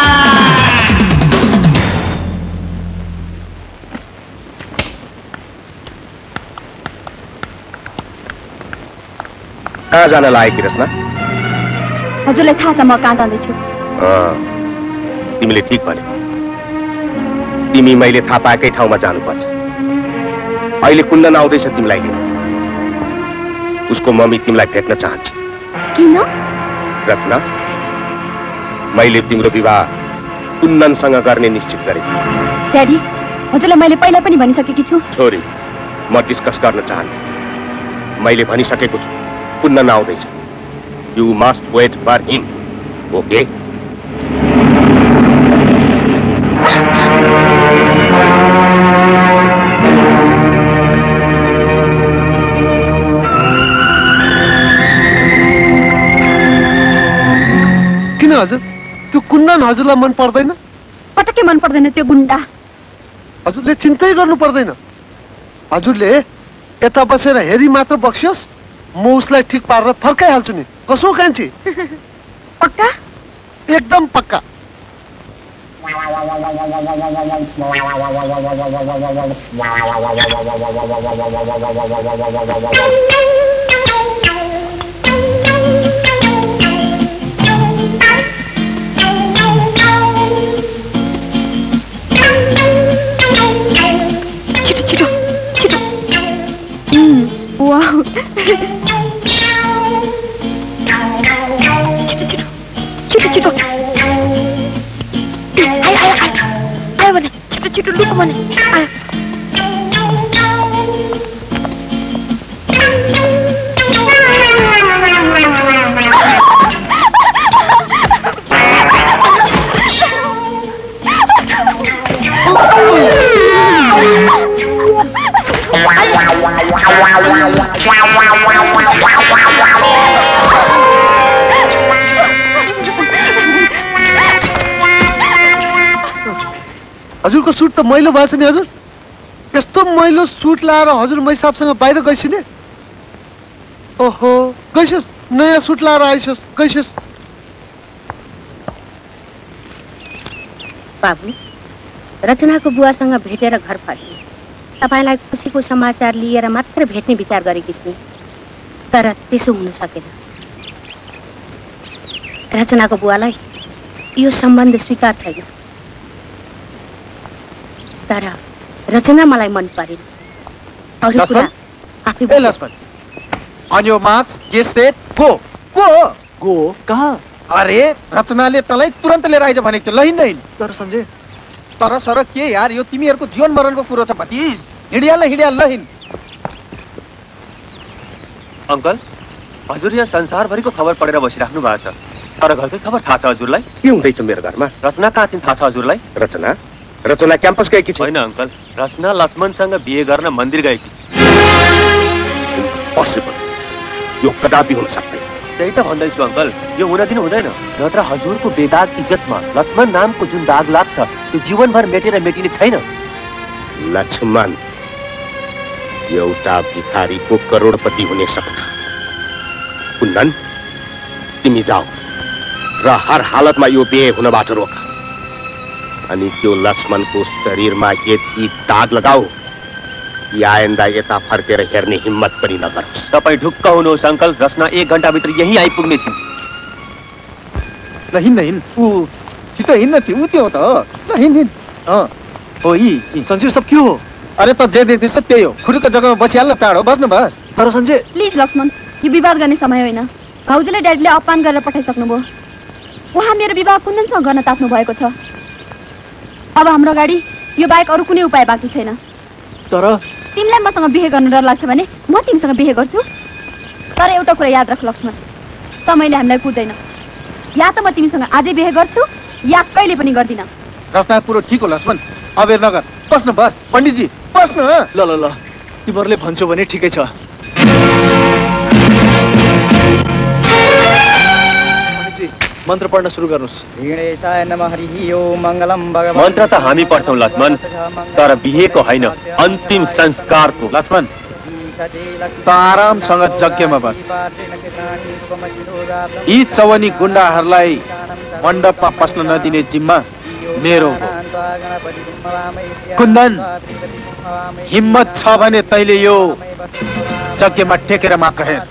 कहाँ जान लागेकी रचना हजुरलाई थाहा छ म कहाँ जाँदैछु तिमीले ठीक भने तिमी मैले थाहा पाएकै ठाउँमा जानुपर्छ अहिले कुन्दन आउँदैछ तिमीलाई लिन उसको मम्मी तिमीलाई भेट्न चाहन्छ किन रचना मैले तिम्रो विवाह कुन्दनसँग गर्ने निश्चित गरे ड्याडी हजुरलाई मैले पहिला पनि भनिसकेकी छु छोरी म डिस्कस गर्न चाहन्छु मैले भनिसकेको छु कुन्दन आउँदैछ You must wait for him. Okay? किन हजुर त्यो कुन्दन हजुरलाई मन पर्दैन पटक्कै मन पर्दैन त्यो गुण्डा हजुरले चिन्तै गर्नु पर्दैन हजुरले यता बसेर हेरी मात्र बक्सियोस् म उसलाई ठीक पारेर फर्काइहाल्छु नि कसो कान्छी पक्का एकदम पक्का Wow. Chido. Ayo mana, chido lu kemana? Ayo. हजुरको सुट त मैलो भएछ नि हजुर। यस्तो मैलो सुट लाएर हजुर मै साहबसँग बाहिर गइसिने? ओहो, गइसोस्, नयाँ सुट लाएर आइसोस्, गइसोस्। बाबु, रचनाको बुवासँग भेटेर घर फर्के। तपाईलाई खुसीको समाचार लिएर मात्र भेट्ने विचार गरेकी थिएँ, तर त्यसो हुन सकेन। रचनाको बुवालाई यो सम्बन्ध स्वीकार छैन, तर रचना मलाई मन परेन। अरु कुरा आफै ए Laxman, on your marks, get set, go. Go कहाँ? अरे रचनाले तँलाई तुरन्त लिएर आइज भनेको छ। लहिन नहिन। तर सञ्जय, तर सर के यार, यो तिमीहरूको जीवन मरणको कुरो छ भतिज। हिँडिहाल लहिन। अंकल, हजुर यहाँ संसारभरिको खबर पढेर बसिराख्नु भएको छ, तर घरकै खबर थाहा छ हजुरलाई? के हुँदैछ मेरो घरमा? रचना कहाँ थिइन् थाहा छ हजुरलाई? रचना क्याम्पस गएकी छ? होइन अंकल, रचना लक्ष्मणसँग बिहे गर्न मन्दिर गएकी। इम्पोसिबल, यो कदापि हुन सक्दैन। त्यही त भन्दैछु अंकल, यो हुन दिनु हुँदैन। नत्र हजुरको बेदाग इज्जतमा लक्ष्मण नामको जुन दाग लाग्छ त्यो जीवनभर मेटेर मेटिने छैन। लक्ष्मण एउटा भिखारीको करोडपति हुने सपना। कुन्दन, तिमी जाऊ र हर हालतमा यो बिहे हुनबाट रोक। अनि त्यो लक्ष्मणको शरीरमा यति दाग लगाऊ या आइन्दा यता फर्केर हेर्ने हिम्मत पनि नगरोस्। तपाईँ ढुक्क हुनुहोस् अंकल, रचना 1 घण्टाभित्र यही आइपुग्ने छिन्। हिँड्न ऊ छिटो हिँड्न थियो, ऊ त्यो त हिँड। हो यी सन्जय सब के हो? अरे त जे देख्दैछ त्यही हो, खुरीको जग्गामा बसिहाल्न चाँडो, बस्नु बस। तर सन्जय प्लिज लक्ष्मण, यो विवाद गर्ने समय होइन। भाउजूले ड्याडीले अपमान गरेर पठाइसक्नुभयो। उहाँ मेरो विवाह कुन्दनसँग गर्न ताप्नु भएको छ। अब हाम्रो गाडी यो बाहेक अरू कुनै उपाय बाँकी छैन। तर तिमीलाई मसँग बिहे गर्न डर लाग्छ भने म तिमीसँग बिहे गर्छु। तर एउटा कुरा याद राख लक्ष्मण, समयले हामीलाई कुर्दैन। या त म तिमीसँग आजै बिहे गर्छु या कहिले पनि गर्दिन। रचना पुरो ठिक हो लक्ष्मण, अबेर नगर, बस्नु बस। पण्डितजी बस्नु। ल तिमीहरूले भन्छौ भने ठिकै छ। मन्त्र पढ्न सुरु गर्नुहोस्। मन्त्र त हामी पढ्छौँ लक्ष्मण, तर बिहेको होइन, अन्तिम संस्कारको। लक्ष्मण त आरामसँग यज्ञमा बस। यी चवनी गुण्डाहरूलाई मण्डपमा पस्न नदिने जिम्मा मेरो हो। कुन्दन, हिम्मत छ भने तैले यो यज्ञमा टेकेर मात्र हेर।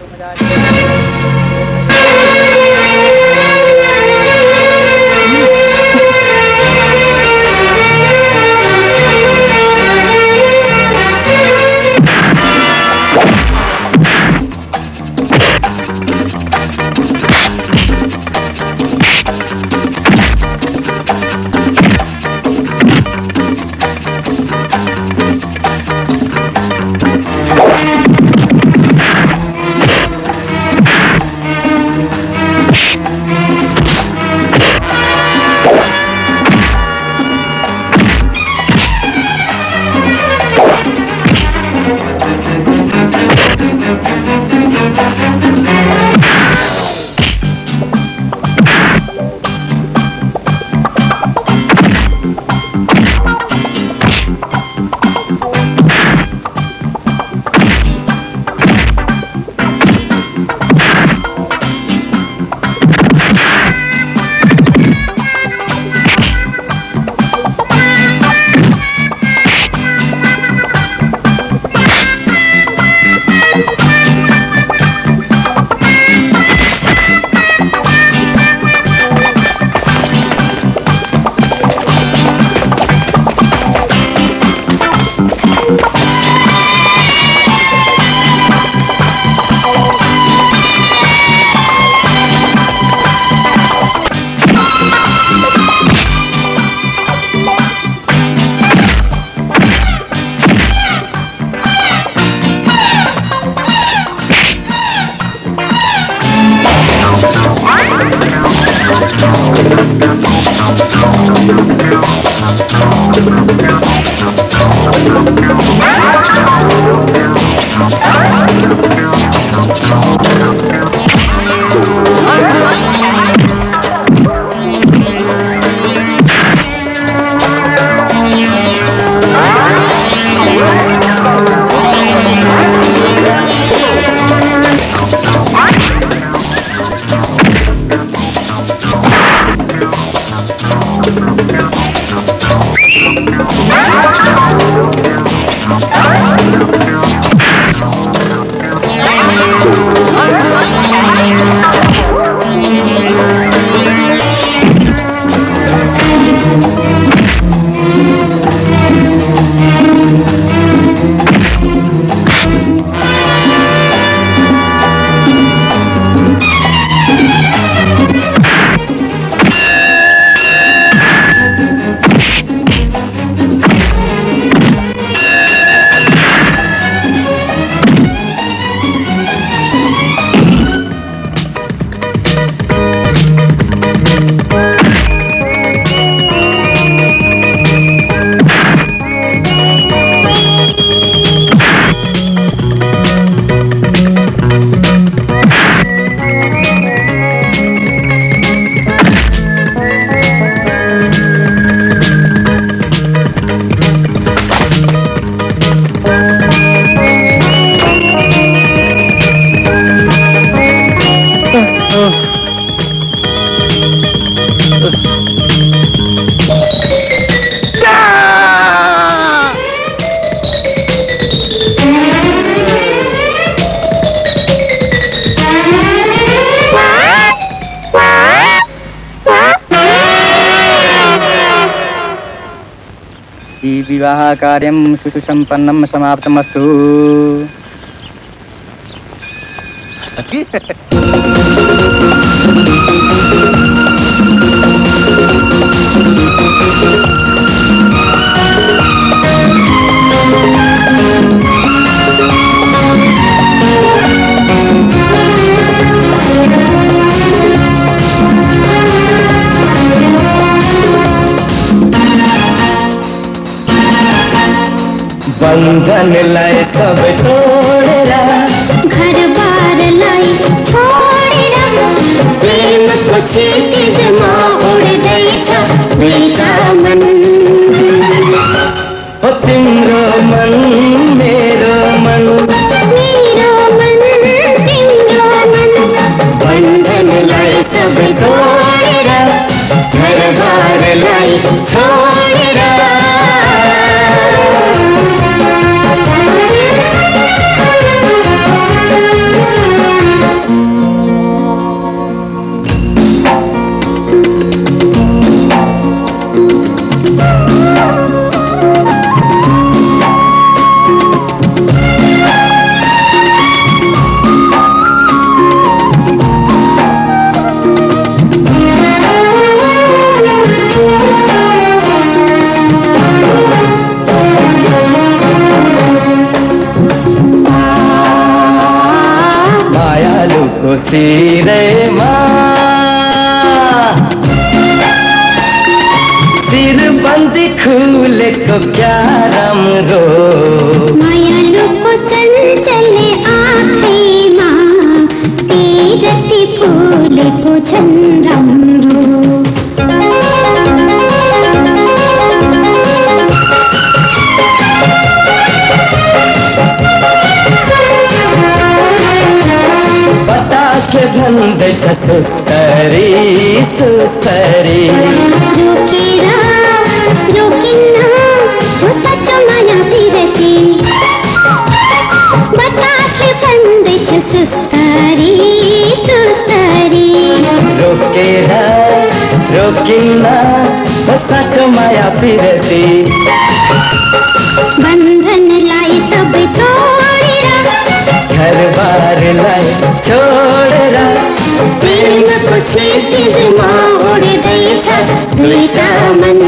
विवाह कार्यं सुसंपन्नं समाप्तमस्तु। बंधन लाई सब तोड़ेरा, घर बार लाई छोड़ेरा, प्रेम को क्षितिजमा उड़ गई छ बेटा मन। हो तिम्रो मन मेरो मन, मेरो मन तिम्रो मन, बंधन लाई सब तोड़ेरा, घर बार लाई छोड़ेरा। सिरेमा सिरबन्दी खुलेको क्या राम्रो, मायालुको चञ्चल आँखैमा तेजती फुलेको छन् राम्रो। भन्दैछ सुस्तरी सुस्तरी, रोकेर रोकिन्न हो साँचो माया बिरती, बतासले भन्दैछ सुस्तरी सुस्तरी, रोकेर रोकिन्न हो साँचो माया बिरती, बन्धनलाई सबै तोडेर, घरबारलाई छोडेर, प्रेमको क्षितिजमा उड्दैछ दुईटा मन।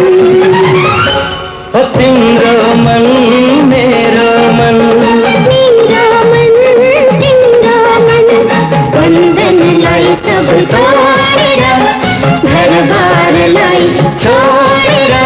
हो तिम्रो मन मेरो मन, मेरो मन तिम्रो मन, बन्धनलाई सबै तोडेर, घरबारलाई छोडेर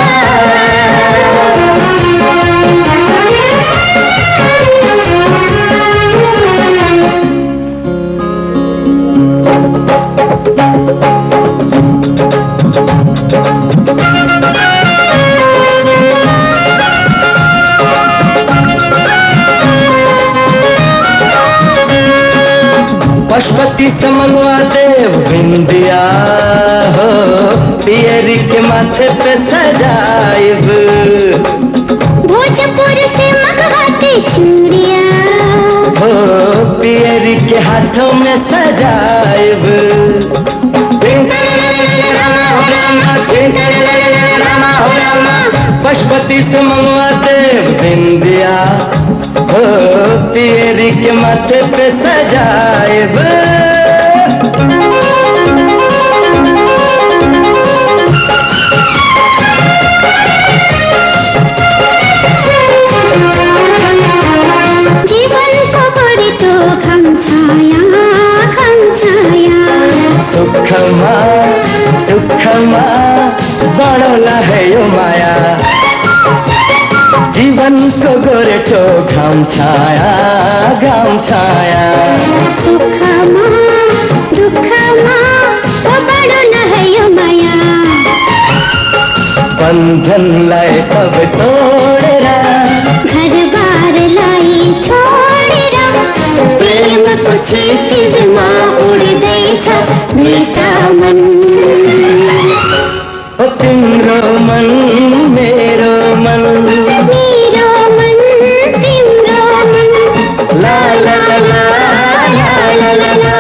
पशुपति समन्वा देव बिंदिया हो पियरी के माथे पे सजाइब भोजपुर से मगवाती चूड़िया हो पियरी के हाथों में सजाइब पशुपति से मंगवा देव बिंदिया हो पियरी के माथे पे सजाइब जीवन को बड़ी तो खम छाया सुखमा दुखमा बड़ोला है यो माया जीवन को गोरे तो घाम छाया सुखमा दुखमा बड़ोला है यो माया बंधन लाए सब तोड़ेरा घर बार लाई छोड़ेरा प्रेम कुछ तिजमा उड्दैछ मेटा मन ओ तिम्रो मन मेरो मन तिम्रो मन ला ला ला ला ला ला ला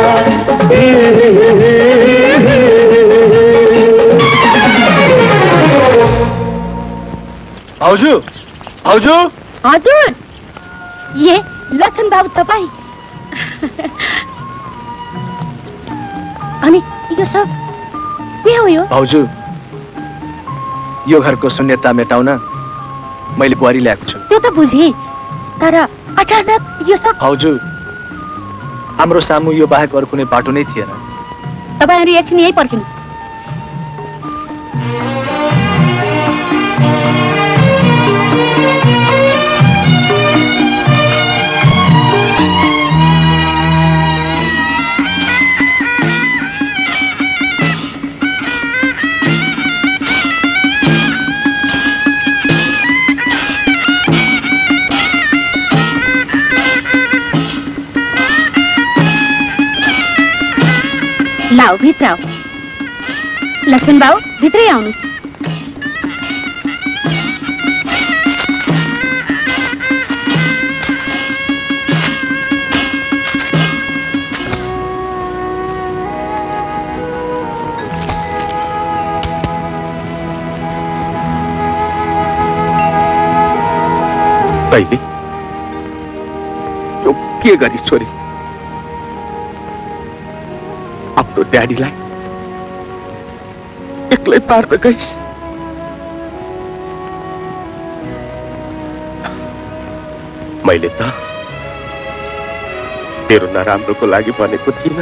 भाउजू भाउजू हजुर ये लक्ष्मण बाबु तपाईँ अनि यो सब के हो यो भाउजू यो घरको शून्यता मेटाउन मैले बुहारी ल्याएको छु त्यो त बुझेँ तर अचानक यो सब भाउजू हाम्रो सामु यो बाहेक अरू कुनै बाटो नै थिएन तपाईहरु एकछिन यही पर्खिनुहोस् लाओ भित्र आओ लक्ष्मण बाबु भित्रै आउनुहोस् पहिले यो के गरी छोरी आफ्नो ड्याडीलाई एक्लै पार्न गइस् मैले त तेरो नराम्रोको लागि भनेको थिइनँ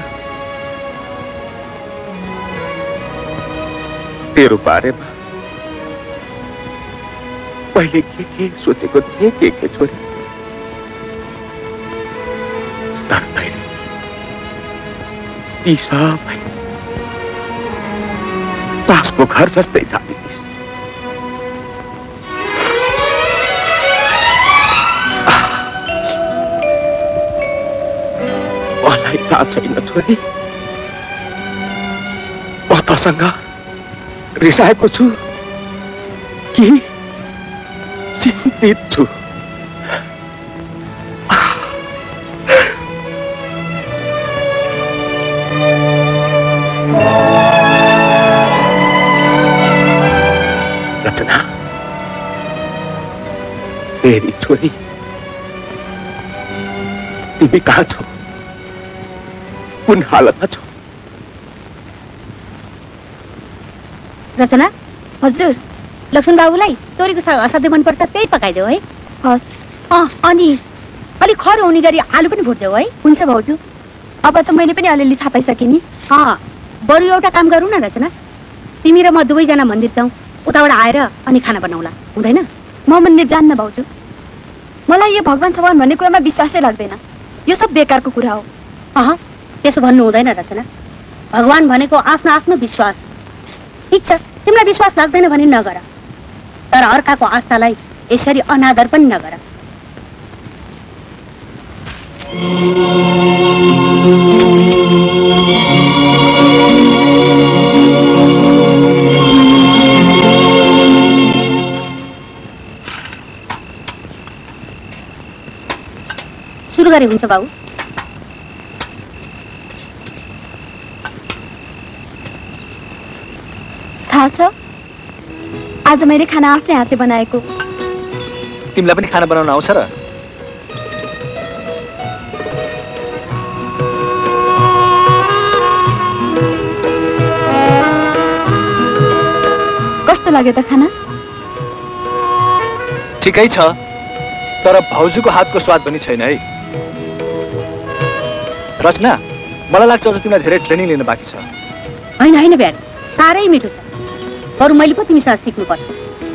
तेरो बारेमा पहिले के सोचेको थिएँ के छोरी तर तैँले ती सबै तासको घर जस्तै थालिदिस् मलाई थाहा छैन छोरी म तसँग रिसाएको छु कि चिन्तित छु रचना मेरी छोरी तिमी कहाँ छौ कुन हालतमा छौ रचना हजुर लक्ष्मण बाबुलाई तोरीको साग असाध्यै मन पर्छ त्यही पकाइदेऊ है हस् अनि अलिक खर हुने गरी आलु पनि भुट्देऊ है हुन्छ भाउजू अब त मैले पनि अलिअलि थाहा पाइसकेँ नि बरु एउटा काम गरौँ न रचना तिमी र म दुवैजना मन्दिर जाउँ, उताबाट आएर अनि खाना बनाउला, हुँदैन? म मन्दिर जान्न भाउजू। मलाई यो भगवान सगवान भन्ने कुरामा विश्वासै लाग्दैन। यो सब बेकारको कुरा हो। त्यसो भन्नु हुँदैन रचना। भगवान भनेको आफ्नो आफ्नो विश्वास। ठिक छ, तिमीलाई विश्वास लाग्दैन भने नगर, तर अर्काको आस्थालाई यसरी अनादर पनि नगर। सुरु गरे हुन्छ बाबु। थाहा छ, आज मैले खाना आफ्नै हातले बनाएको। तिमीलाई पनि खाना बनाउन आउँछ र? कस्तो लाग्यो त खाना? ठिकै छ, तर भाउजूको हातको स्वाद पनि छैन है। रचना, मलाई लाग्छ अझ तिमीलाई धेरै ट्रेनिङ लिन बाँकी छ। होइन होइन बिहान, साह्रै मिठो छ। बरु मैले पो तिमीसँग सिक्नुपर्छ।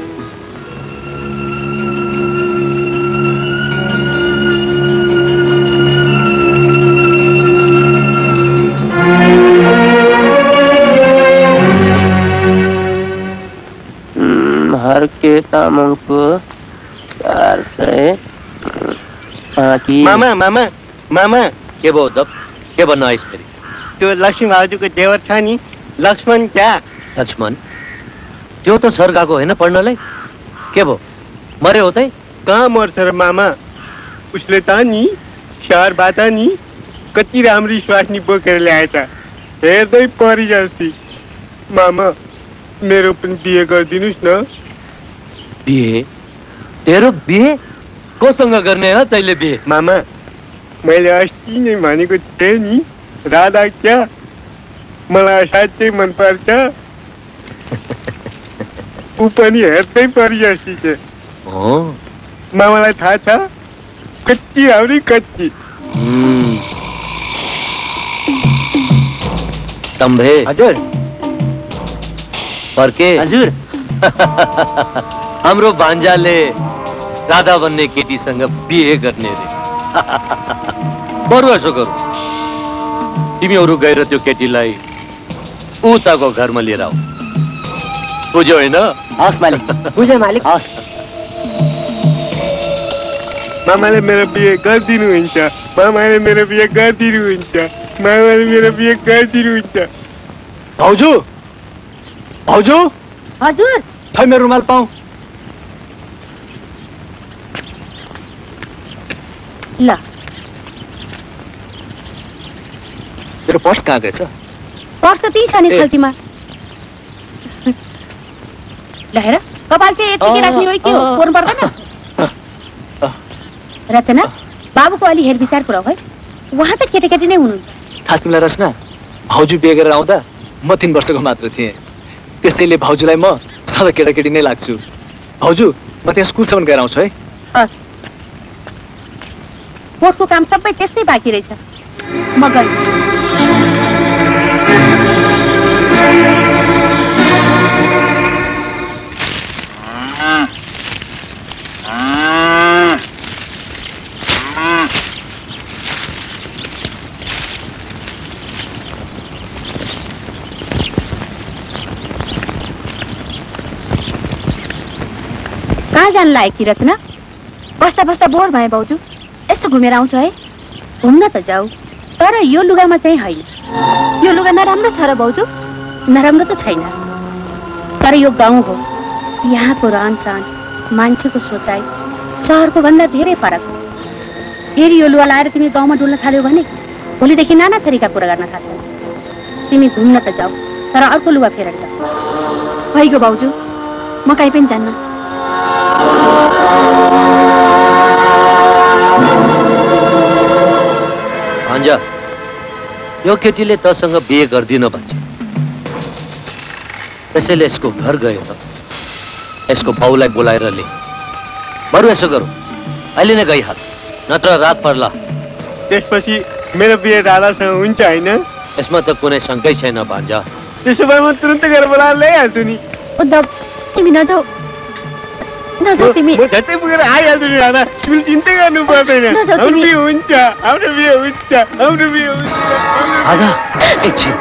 हर्के तामाङको 400 मामा मामा मामा के भयो दब? के भन्नु आइस फेरि? त्यो लक्ष्मी भाउजूको देवर छ नि, लक्ष्मण क्या? लक्ष्मण? त्यो त सर गएको होइन पढ्नलाई? के भयो, मर्यो हो त? कहाँ मर्छ र मामा? उसले त नि सहरबाट नि कति राम्री स्वास्नी बोकेर ल्याएछ, हेर्दै परी जस्ती। मामा, मेरो पनि बिहे गरिदिनुहोस् न। बिहे? तेरो बिहे? कोसँग गर्ने हो तैँले बिहे? मामा, मैले अस्ति नै भनेको थिएँ नि, राधा क्या मलाई साँच्चै मनपर्छ। ऊ पनि हेर्दै परी जस्ती छ। मामालाई थाहा छ, कति राम्री कति। सम्भे हजुर। फर्के हजुर। हाम्रो भान्जाले राधा भन्ने केटीसँग बिहे गर्ने रे। बरु यसो गरौँ, तिमीहरू गएर त्यो केटीलाई उताको घरमा लिएर आऊ। बुझ्यौ होइन? हस् मालिक। बुझ्यो मालिक। हस्। मामाले मेरो बिहे गरिदिनुहुन्छ, मामाले मेरो बिहे गरिदिनुहुन्छ, मामाले मेरो बिहे गरिदिनुहुन्छ। भाउजू, भाउजू। हजुर। खै मेरो रुमाल पाऊ। ल, तेरो पर्स कहाँ गएछ? पर्स त त्यही छ नि खल्तीमा। ल हेर, कपाल चाहिँ यतिकै राख्ने हो कि हो? कोर्नु पर्दैन? रचना, बाबुको अलि हेरविचार पुऱ्याउ है। उहाँ त केटाकेटी नै हुनुहुन्छ। खास तिमीलाई रचना, भाउजू बिहे गरेर आउँदा म 3 वर्षको मात्र थिएँ, त्यसैले भाउजूलाई म सधैँ केटाकेटी नै लाग्छु। भाउजू, म त्यहाँ स्कुलसम्म गएर आउँछु है। हस्। कोर्टको काम सबै त्यसै बाँकी रहेछ, म गएँ। कहाँ जान लायक कि रचना? बस्दा बस्दा बोर भए भाउजू, यसो घुमेर आउँछु है। घुम्न त जाऊ, तर यो लुगामा चाहिँ होइन। यो लुगा नराम्रो छ र भाउजू? नराम्रो त छैन, तर यो गाउँ हो, यहाँको रहनसहन, मान्छेको सोचाइ सहरको भन्दा धेरै फरक छ। फेरि यो लुगा लाएर तिमी गाउँमा डुल्न थाल्यौ भने भोलिदेखि नाना थरीका कुरा गर्न थाल्छन्। तिमी घुम्न त जाऊ, तर अर्को लुगा फेरेर जाऊ। भइगयो भाउजू, म कहीँ पनि जान्न। भान्जा, यो केटीले तसँग बिहे गर्दिन भन्छ, त्यसैले यसको घर गयो त यसको बाउलाई बोलाएर ले। बरु यसो गरौँ, अहिले नै गइहाल, नत्र रात पर्ला। त्यसपछि मेरो बिहे राधासँग हुन्छ होइन? यसमा त कुनै शङ्कै छैन भान्जा। त्यसो भए म तुरन्त गएर बोलाएर ल्याइहाल्छु नि। उद्धव तिमी नजाऊ नजाऊ तिमी। म झट्टै पुगेर आइहाल्छु नि राधा, तिमीले चिन्ता गर्नु पर्दैन। हाम्रो बिहे हुन्छ, हाम्रो बिहे हुन्छ, हाम्रो बिहे हुन्छ। राधा एकछिन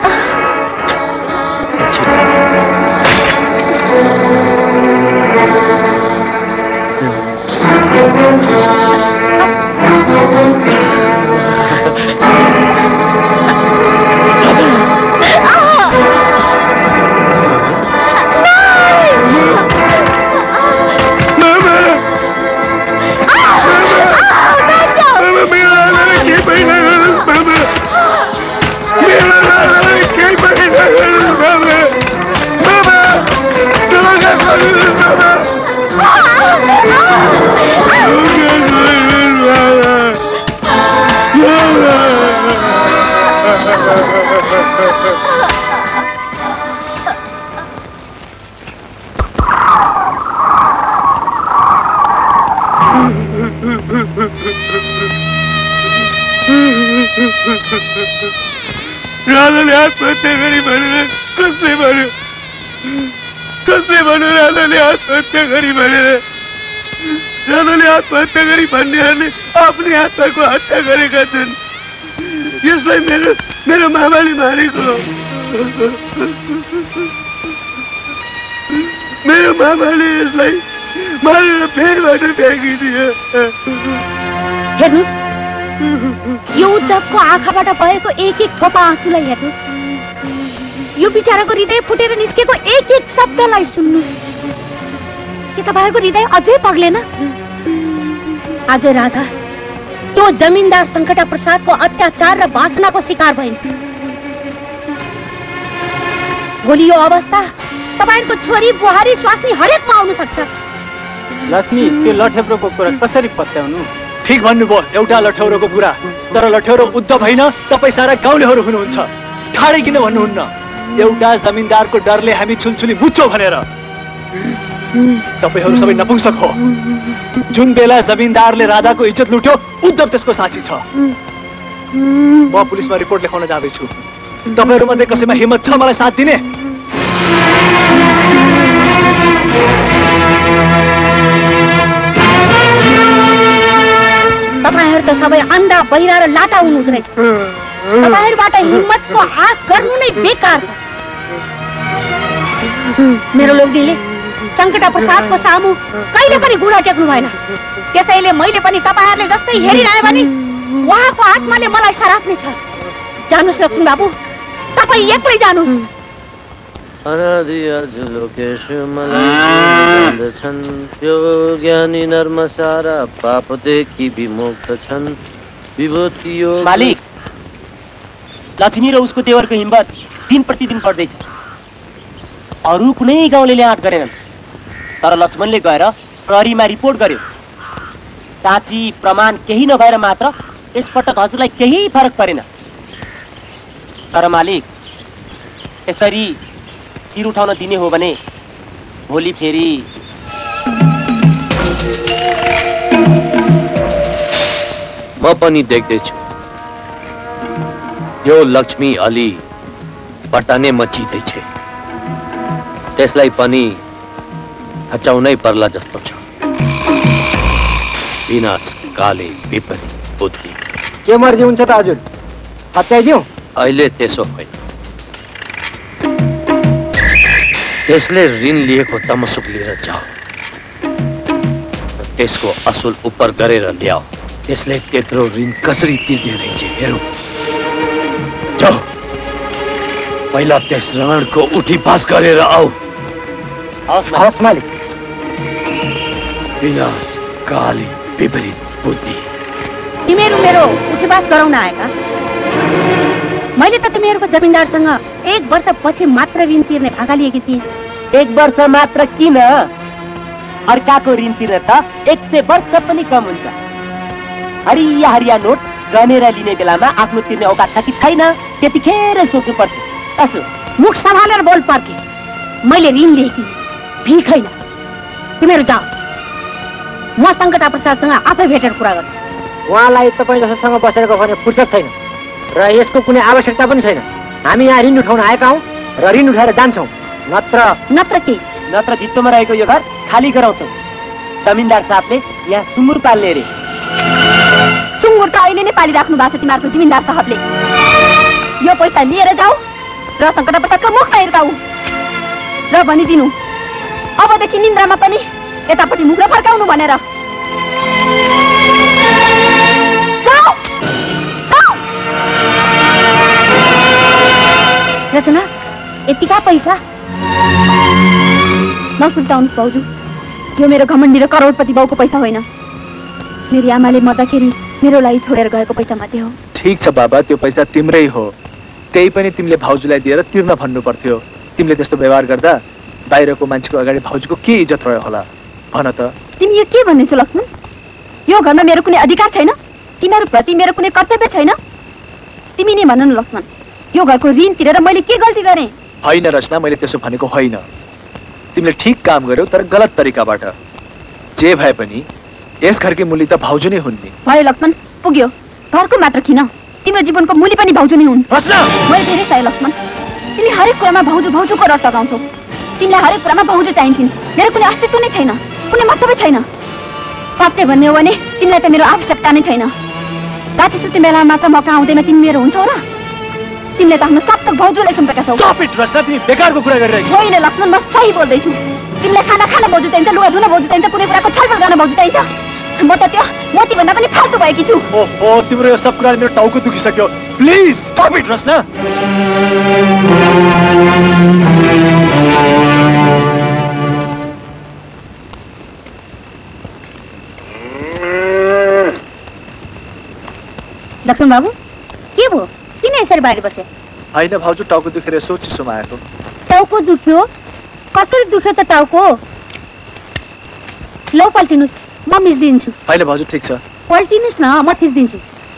राधाले आत्महत्या गरी भनेर कसले भन्यो? कसले भन्यो राधाले आत्महत्या गरी भनेर? राधाले आत्महत्या गरी भन्नेहरूले आफ्नै आत्माको हत्या गरेका छन्। यसलाई मेरो मामाले मारेको हो। मेरो मामाले यसलाई मारेर फेरबाट फ्याँकिदियो। हेर्नुहोस्, यो उद्धवको आँखाबाट भएको एक एक थोपा आँसुलाई हेर्नुहोस्, यो बिचाराको हृदय फुटेर निस्केको एक एक शब्दलाई सुन्नुहोस्। के तपाईँको हृदय अझै पग्लेन? आज राधा त्यो जमिनदार शंकटा प्रसादको अत्याचार र वासनाको शिकार भइन्। भोलि यो अवस्था तपाईँको छोरी बुहारी स्वास्नी हरेकमा आउन सक्छ। लक्ष्मी, त्यो लठेब्रोको कुरा कसरी पत्याउनु? ठीक भन्नुभयो, एउटा लठ्यौरोको कुरा। तर लठ्यौरो उद्धव होइन, तपाईँ सारा गाउँलेहरू हुनुहुन्छ। ठाडै किन भन्नुहुन्न? एउटा जमिनदारको डरले हामी छुलछुली मुच्छौँ भनेर। तपाईँहरू सबै नपुंसक हो। जुन बेला जमिनदारले राधाको इज्जत लुट्यो, उद्धव त्यसको साक्षी छ। म पुलिसमा रिपोर्ट लेखाउन जाँदैछु। तपाईँहरू मध्ये कसैमा हिम्मत छ मलाई साथ दिने? तपाईहरु त सबै अन्धा बहिरा र लाटा हुनुहुँदो रहेछ। तपाईहरुबाट हिम्मतको आश गर्नु नै बेकार छ। मेरो लोग्नेले शंकटा प्रसादको सामु कहिले पनि घुँडा टेक्नु भएन। त्यसैले मैले पनि तपाईहरुले जस्तै हेरिरहे भने उहाँको आत्माले मलाई सराप्ने छ। जानुस् लक्ष्मी बाबु, तपाई एक्लै जानुस्। ज्ञानी नर्म सारा पाप देखि विमुक्त छन्। मालिक, लक्ष्मी र उसको देवरको हिम्मत दिन प्रतिदिन बढ्दैछ। अरू कुनै गाउँले आँट गरेनन्, तर लक्ष्मणले गएर प्रहरीमा रिपोर्ट गर्यो। साँची प्रमाण केही नभएर मात्र यसपटक हजुरलाई केही फरक परेन। तर मालिक, यसरी शिर उठाउन दिने हो भने भोलि फेरि म पनि देख्दैछु यो लक्ष्मी अलि पटाने मचिँदैछ। त्यसलाई पनि हचाउनै पर्ला जस्तो छ। विनाश काले विपरीत बुद्धि। के मर्जी हुन्छ त हजुर? हत्याइदिउँ? अहिले त्यसो होइन। त्यसले ऋण लिएको तमसुक लिएर जाओ, त्यसको असुल उपर गरेर ल्याओ। त्यसले त्यत्रो ऋण कसरी तिर्ने रहेछ हेरौँ। जाओ, पहिला त्यस ऋणको उठी पास गरेर आऊ। हवस् मालिक। विनाश काली विपरीत बुद्धि। तिमीहरू मेरो उठीबास गराउन आएका? मैले त तिमीहरूको जमिनदारसँग 1 वर्ष पछि मात्र ऋण तिर्ने भागा लिएकी थिएँ। 1 वर्ष मात्र किन? अर्काको ऋण तिर्न त 100 वर्ष पनि कम हुन्छ। हरिया हरिया नोट गनेर लिने बेलामा आफ्नो तिर्ने औकात छ कि छैन त्यतिखेर सोच्नु पर्छ। असो मुख सम्हालेर बोल पर्के। मैले ऋण लिएकी, भिख होइन। तिमीहरू जाऊ, म शंकटा प्रसादसँग आफै भेटेर कुरा गर्छु। उहाँलाई तपाईँ जसोसँग बसेर गफर्ने फुर्सद छैन र यसको कुनै आवश्यकता पनि छैन। हामी यहाँ ऋण उठाउन आएका हौँ। र ऋण उठाएर जान्छौँ, नत्र के? नत्र भित्तोमा रहेको यो घर खाली गराउँछौँ। जमिनदार साहबले यहाँ सुँगुर पाल्ने अरे। सुँगुर त अहिले नै पालिराख्नु भएको छ तिमीहरूको जमिनदार साहबले। यो पैसा लिएर जाऊ र सङ्कट प्रसादको मुखमा हिर्काऊ र भनिदिनु अबदेखि निन्द्रामा पनि यतापट्टि मुख फर्काउनु भनेर। रचना, यतिका पैसा? नसुर्ताउनुहोस् भाउजू, यो मेरो घमण्डी र करोडपति बाउको पैसा होइन। मेरी आमाले मर्दाखेरि मेरो लागि छोडेर गएको पैसा मात्रै हो। ठीक छ बाबा, त्यो पैसा तिम्रै हो। त्यही पनि तिमीले भाउजूलाई दिएर तिर्न भन्नु पर्थ्यो। तिमीले त्यस्तो व्यवहार गर्दा बाहिरको मान्छेको अगाडि भाउजूको के इज्जत रह्यो होला भन त? तिमी यो के भन्दैछौ लक्ष्मण? यो घरमा मेरो कुनै अधिकार छैन? तिमीहरूप्रति मेरो कुनै कर्तव्य छैन? तिमी नै भन न लक्ष्मण, यो घरको ऋण तिरेर मैले के गल्ती गरेँ? होइन रचना, मैले त्यसो भनेको होइन। तिमीले ठीक काम गर्यौ तर गलत तरिकाबाट। जे भए पनि यस घरकी मूल्य त भाउजू नै हुन् नि। भयो लक्ष्मण, पुग्यो। घरको मात्र किन, तिम्रो जीवनको मूल्य पनि भाउजू नै हुन्। मैले धेरै सहे लक्ष्मण, तिमी हरेक कुरामा भाउजू भाउजूको रट लगाउँछौ। तिमीलाई हरेक कुरामा भाउजू चाहिन्छन्, मेरो कुनै अस्तित्व नै छैन, कुनै मतलबै छैन। साँच्चै भन्ने हो भने तिमीलाई त मेरो आवश्यकता नै छैन। राति सुत्ने बेलामा मात्र म कहाँ आउँदैमा तिमी मेरो हुन्छौ र? तिमीले त आफ्नो सप्तक भाउजूलाई सुम्पेका छौ। स्टप इट रचना, तिमी बेकारको कुरा गरिरहेको छौ। होइन लक्ष्मण, म सही बोल्दैछु। तिमीलाई खाना खान भाउजू चाहिन्छ, लुगा धुन भाउजू चाहिन्छ, कुनै कुराको छलफल गर्न भाउजू चाहिन्छ। म त त्यो मोती भन्दा पनि फाल्तु भएकी छु। ओहो, तिम्रो यो सब कुराले मेरो टाउको दुखिसक्यो। Please stop it Rachana. Laxman बाबु, के भयो? किन यसरी बाहिर बसे? होइन भाउजू, टाउको दुखेर यसो चिसोमा आएको। टाउको दुख्यो? कसरी दुख्यो त टाउको? लौ पल्टिनुहोस्, म मिच्दिन्छु। होइन भाउजू, ठिक छ। पल्टिनुहोस् न, म थिच्दिन्छु।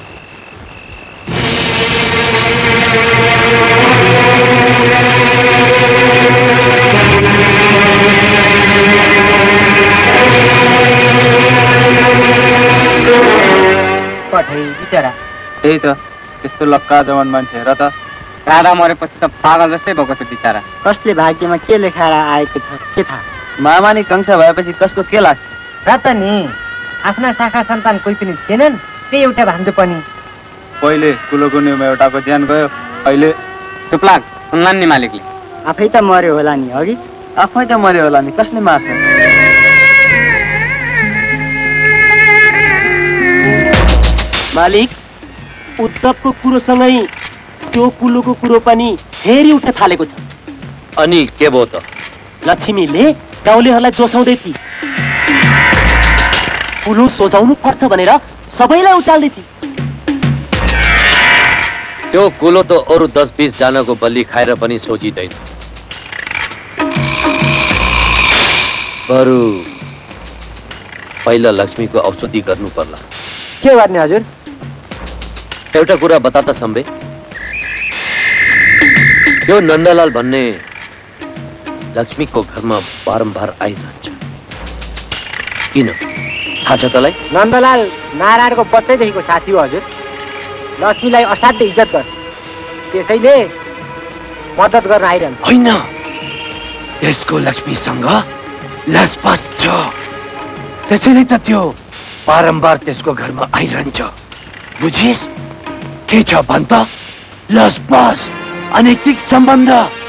पठाइ बिचरा। त्यही त, त्यस्तो लक्का जवान मान्छे र त राधा मरेपछि त पागल जस्तै भएको छ बिचरा। कसले भाग्यमा के लेखाएर आएको छ के थाहा? मामानी कंसा भएपछि कसको के लाग्छ? र त नि, आफ्ना शाखा सन्तान कोही पनि थिएनन्, त्यही एउटा भान्जो पनि। पहिले कुलोको न्युमा एउटाको ज्यान गयो, अहिले चुप्लाग सुन्लान् नि मालिकले। आफै त मर्यो होला नि अघि। आफै त मर्यो होला नि, कसले मार्छ? मालिक, उद्धवको कुरोसँगै त्यो कुलोको कुरो पनि फेरि उठ्न थालेको छ। अनि के भयो त? लक्ष्मीले गाउँलेहरूलाई जोसाउँदै थिए, कुलो सोझाउनु पर्छ भनेर सबैलाई उचाल्दै थिए। त्यो कुलो त अरू 10-20 जनाको बलि खाएर पनि सोचिँदैन। बरु पहिला लक्ष्मीको औषधि गर्नु पर्ला। के गर्ने हजुर? एउटा कुरा बता त सम्बे, यो नन्दलाल भन्ने लक्ष्मीको घरमा बारम्बार आइरहन्छ, किन थाहा छ तँलाई? नन्दलाल नारायणको बच्चैदेखिको साथी हो हजुर। लक्ष्मीलाई असाध्यै इज्जत गर्छ, त्यसैले मद्दत गर्न आइरहन्छ। होइन, त्यसको लक्ष्मीसँग लसपस छ, त्यसैले त त्यो बारम्बार त्यसको घरमा आइरहन्छ। बुझिस्? के छ भन् त? लसपस, अनैतिक सम्बन्ध।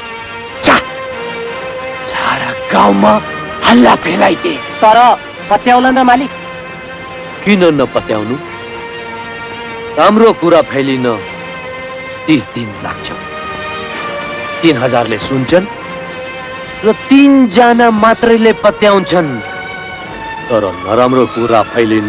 सारा गाउँमा हल्ला फैलाइदिए। तर पत्याउला न मालिक? किन नपत्याउनु? राम्रो कुरा फैलिन 30 दिन लाग्छ। 3000ले सुन्छन् र 3 जना मात्रैले पत्याउँछन्। तर नराम्रो कुरा फैलिन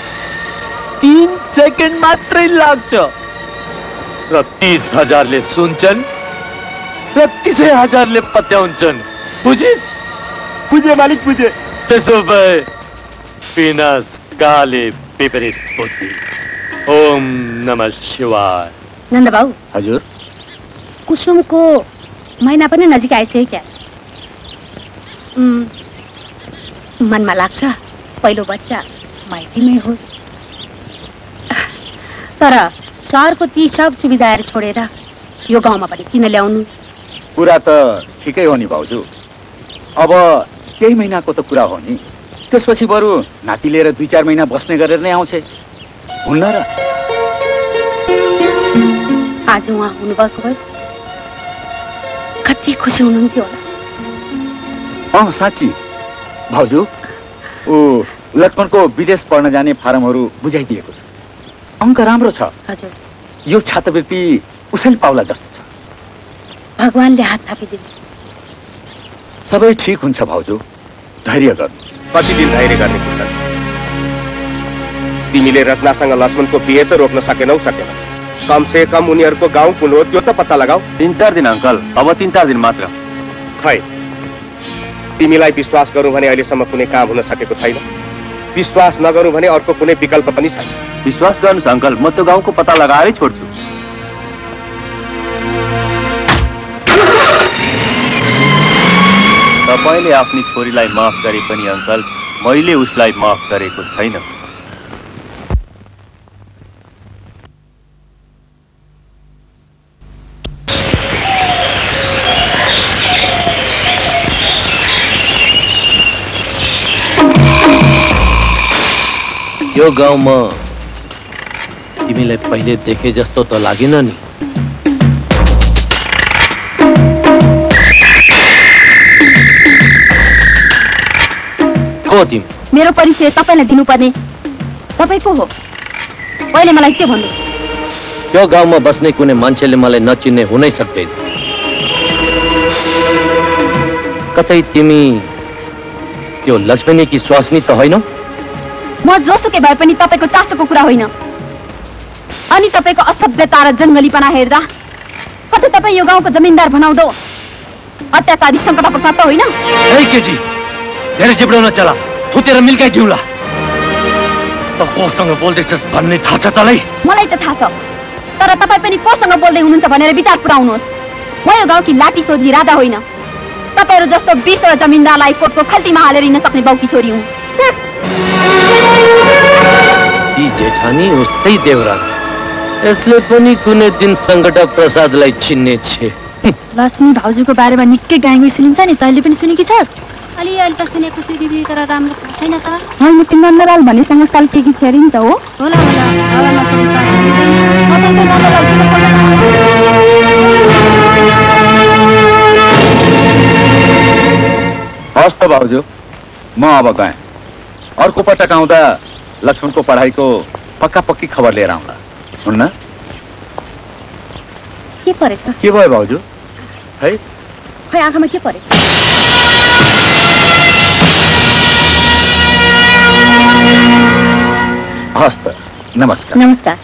3 सेकेन्ड मात्रै लाग्छ र 30,000ले सुन्छन् र 30,000ले पत्याउँछन्। बुझिस्? बुझे मालिक, बुझे। त्यसो भए विनाश काले विपरीत बुद्धि। ओम नमः शिवाय। नन्द बाबु, हजुर, कुसुमको महिना पनि नजिक आइसक्यो क्या? मनमा लाग्छ पहिलो बच्चा माइतीमै होस्, तर सहरको ती सब सुविधाहरू छोडेर यो गाउँमा पनि किन ल्याउनु? कुरा त ठिकै हो नि भाउजू। अब केही महिनाको त कुरा हो नि, त्यसपछि बरु नाति लिएर 2-4 महिना बस्ने गरेर नै आउँछ हुन्न र? आज उहाँ हुनुभएको भए कति खुसी हुनुहुन्थ्यो होला। अँ साँच्ची भाउजू, ऊ लक्ष्मणको विदेश पढ्न जाने फारमहरू बुझाइदिएको छ, अङ्क राम्रो छ। हजुर, यो छात्रवृत्ति उसैले पाउला जस्तो छ। भगवानले हात थापिदिनु। सबै ठिक हुन्छ भाउजू, धैर्य गर्नु। कति दिन धैर्य गर्ने पुस्तक? तिमीले रचनासँग लक्ष्मणको बिहे त रोक्न सकेनौ सकेन, कम से कम उनीहरूको गाउँ कुन हो त्यो त पत्ता लगाऊ। 3-4 दिन अङ्कल, अब 3-4 दिन मात्र। खै तिमीलाई विश्वास गरौँ भने अहिलेसम्म कुनै काम हुन सकेको छैन, विश्वास नगरौँ भने अर्को कुनै विकल्प पनि छैन। विश्वास गर्नुहोस् अङ्कल, म त्यो गाउँको पत्ता लगाएरै छोड्छु। तपाईँले आफ्नी छोरीलाई माफ गरे पनि अङ्कल, मैले उसलाई माफ गरेको छैन। यो गाउँमा तिमीलाई पहिले देखे जस्तो त लागेन नि। को तिमी? मेरो परिचय तपाईँलाई दिनुपर्ने तपाईँ को हो? पहिले मलाई त्यो भन्नु। यो गाउँमा बस्ने कुनै मान्छेले मलाई नचिन्ने हुनै सक्दैन। कतै तिमी त्यो लक्ष्मणीकी स्वास्नी त होइनौ? म जोसुकै भए पनि तपाईँको चासोको कुरा होइन। अनि तपाईँको असभ्यता र जङ्गलीपना हेर्दा कतै तपाईँ यो गाउँको जमिनदार बनाउँदो अत्याचारी सङ्कट प्रसाद त होइन? ए केटी, धेरै चिप्लाउन चला, थुतेर मिल्काइदिउँला। त कोसँग बोल्दैछस् भन्ने थाहा छ तँलाई? मलाई त थाहा छ, तर तपाईँ पनि कोसँग बोल्दै हुनुहुन्छ भनेर विचार पुऱ्याउनुहोस्। म यो गाउँकी लाठी सोझी राजा होइन, तपाईँहरू जस्तो 20 वटा जमिनदारलाई कोटको खल्तीमा हालेर हिँड्न सक्ने बाउकी छोरी हुँ। ती जेठानी उस्तै देवरा, यसले पनि कुनै दिन सङ्कट प्रसादलाई चिन्ने छे। लक्ष्मी भाउजूको बारेमा निकै गाई सुनिन्छ नि, तैँले पनि सुनेकी छस्? अलिअलि त सुनेको छु दिदी, तर राम्रो थाहा छैन त। हैमुटी नन्दलाल भन्नेसँग साल्केकी छोरी नि त हो? होला हस् त भाउजू, म अब गएँ। अर्को पटक आउँदा लक्ष्मणको पढाइको पक्का-पक्की खबर लिएर आउँला, हुन्न? के परेछ? के भयो भाउजू? है खै आँखामा के परे? हस् त, नमस्कार। नमस्कार।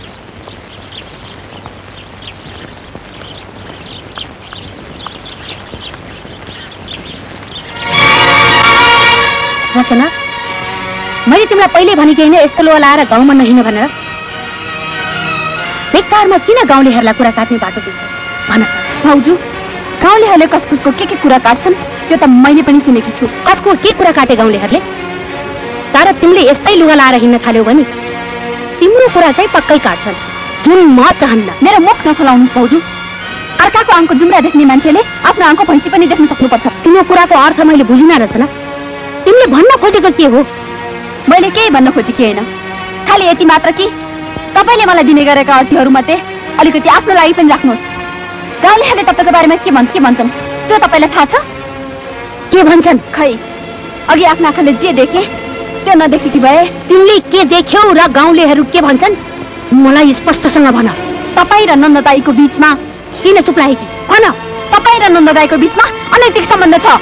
रचना, मैले तिमीलाई पहिले भनेको होइन यस्तो लोहा लाएर गाउँमा नहिँड भनेर? बेकारमा किन गाउँलेहरूलाई कुरा काट्ने बाटो दिन्छ भन त? भाउजू, गाउँलेहरूले कसको के कुरा काट्छन् त्यो त मैले पनि सुनेकी छु। कसको के कुरा काटे गाउँलेहरूले? तर तिमीले यस्तै लुगा लाएर हिँड्न थाल्यौ भने तिम्रो कुरा चाहिँ पक्कै काट्छन्, जुन म चाहन्न। मेरो मुख नखलाउनुहोस् भाउजू। अर्काको आँको जुम्रा देख्ने मान्छेले आफ्नो आँको भैँसी पनि देख्न सक्नुपर्छ। तिम्रो कुराको अर्थ मैले बुझिन रचना। तिमीले भन्न खोजेको के हो? मैले केही भन्न खोजेकी होइन, खालि यति मात्र कि तपाईँले मलाई दिने गरेका अर्थीहरूमध्ये अलिकति आफ्नो लागि पनि राख्नुहोस्। गाउँलेहरूले तपाईँको बारेमा के भन्छन् त्यो तपाईँलाई थाहा छ? के भन्छन्? खै अघि आफ्नो आँखाले जे देखे त्यो नदेखेकी भए। तिमीले के देख्यौ र गाउँलेहरू के भन्छन् मलाई स्पष्टसँग भन। तपाईँ र नन्ददाईको बिचमा किन चुप लागेकी? भन, तपाईँ र नन्ददाईको बिचमा अनैतिक सम्बन्ध छ।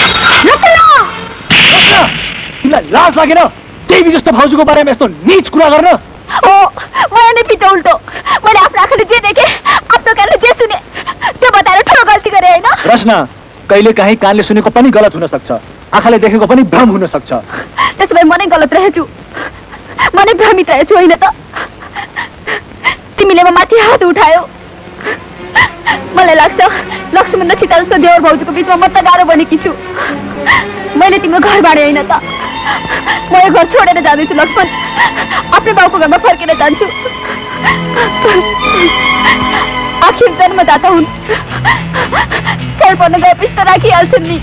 तिमीलाई लाज लागेन देवी जस्तो भाउजूको बारेमा यस्तो नीच कुरा गर्न? ओ मलाई नै पिटो उल्टो। मैले आफ्नो आँखाले जे देखेँ, आफ्नो कानले जे सुने त्यो बताएर ठुलो गल्ती गरेँ होइन? रचना, कहिले काहीँ कानले सुनेको पनि गलत हुन सक्छ, आँखाले देखेको पनि भ्रम हुन सक्छ। त्यसो भए म नै गलत रहेछु, म नै भ्रमित रहेछु होइन त? तिमीले म माथि हात उठायो। मलाई लाग्छ लक्ष्मण र सीता जस्तो देवर भाउजूको बिचमा म त गाह्रो बनेकी छु। मैले तिम्रो घर बाँडे होइन त, म यो घर छोडेर जाँदैछु लक्ष्मण। आफ्नो बाउको घरमा फर्केर जान्छु। आखिर जन्मदाता हुन्, सेल फोन गएपछि त राखिहाल्छु नि।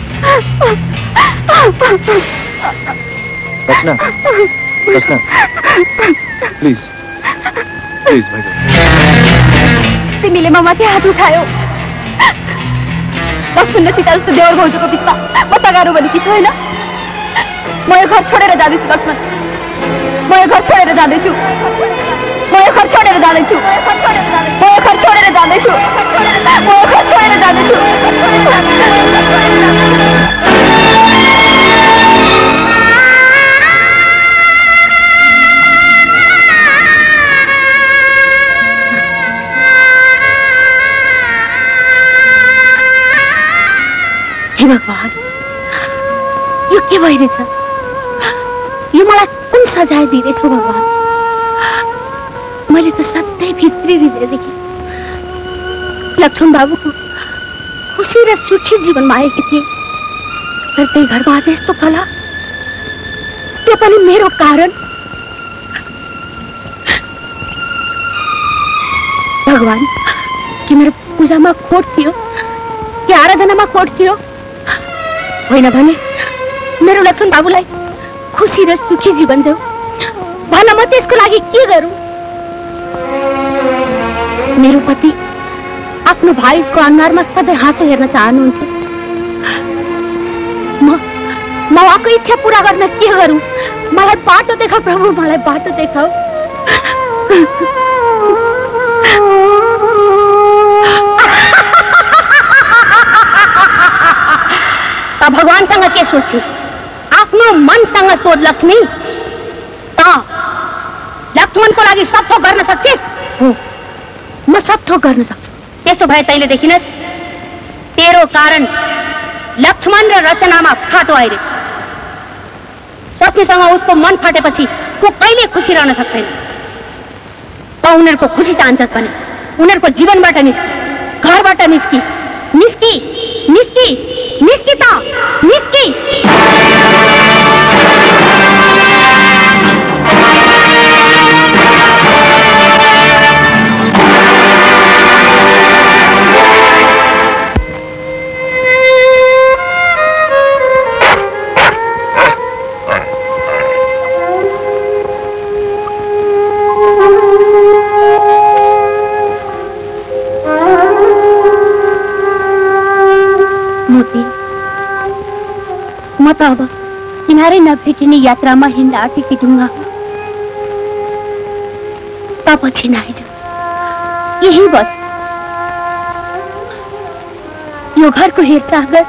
रचना, रचना, प्लिज प्लिज भाइ। तिमीले म माथि हात उठायो। लक्ष्मण र सीता जस्तो देवर भाउजूको बिचमा म तगारो भनेकी छु होइन। म यो घर छोडेर जाँदैछु लक्ष्मण, म यो घर छोडेर जाँदैछु, म यो घर छोडेर जाँदैछु, म यो घर छोडेर जाँदैछु, म यो घर छोडेर जाँदैछु। हे भगवान, यो के भइरहेछ? यो मलाई कुन सजाय दिइरहेछौ भगवान? मैले त सधैँ भित्री हृदयदेखि लक्ष्मण बाबुको खुसी र सुखी जीवन मागेकी थिएँ, तर त्यही घरमा आज यस्तो कला, त्यो पनि मेरो कारण। भगवान, कि मेरो पूजामा खोट थियो कि आराधनामा खोट थियो? होइन भने मेरो लक्ष्मण बाबुलाई खुसी र सुखी जीवन देऊ। भन म त्यसको लागि के गरौँ? मेरो पति आफ्नो भाइको अनुहारमा सधैँ हाँसो हेर्न चाहनुहुन्थ्यो। म उहाँको इच्छा पूरा गर्न के गरौँ? मलाई बाटो देखाऊ प्रभु, मलाई बाटो देखाऊ। त भगवानसँग के सोध्छु? आफ्नो मनसँग सोध लक्ष्मी। त लक्ष्मणको लागि सब थोक गर्न सक्छिस्? हो, म सब थोक गर्न सक्छु। त्यसो भए तैँले देखिनस्, तेरो कारण लक्ष्मण र रचनामा फाटो आइरहेछ। पत्नीसँग उसको मन फाटेपछि को कहिले खुसी रहन सक्दैन। त उनीहरूको खुसी चाहन्छस् भने उनीहरूको जीवनबाट निस्कि, घरबाट निस्कि, निस्कि, निस्कि, निस्कि त निस्कि। म त अब किनारै नभेटिने यात्रामा हिँड्न आँटेकी ढुङ्गा हो। त पछि नआइज, यही बस। यो घरको हेरचाह गर।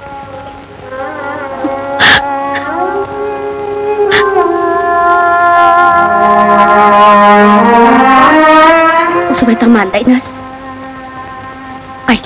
उसो भए त मान्दैनस्? आइज।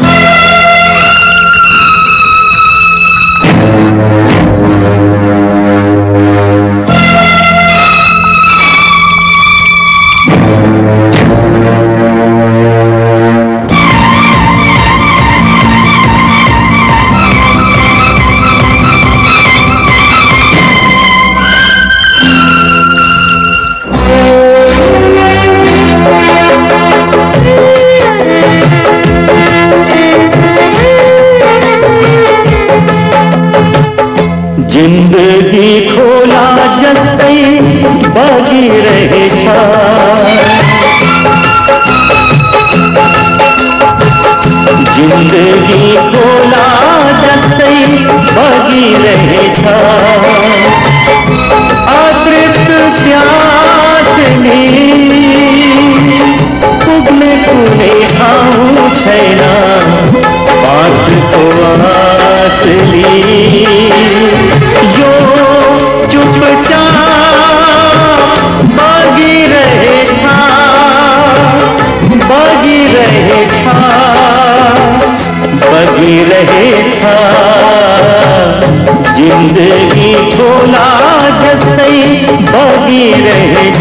जिंदगी खोला जस्तै बगिरहेछ, जिंदगी खोला जस्तै बगिरहेछ, अतृप्त प्यासले पुग्ने कुनै ठाउँ छैन, बाँसको आसले यो चुपचाप बगिरहेछ, बगिरहेछ, बगिरहेछ, जिंदगी खोला जस्तै बगिरहेछ।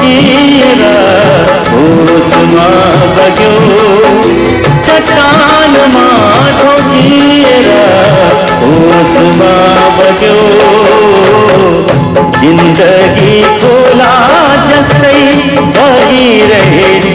ठोकिएर होसमा बग्यो चट्टानमा ठोकिएर होसमा बग्यो जिन्दगी खोला जस्तै बगिरहेछ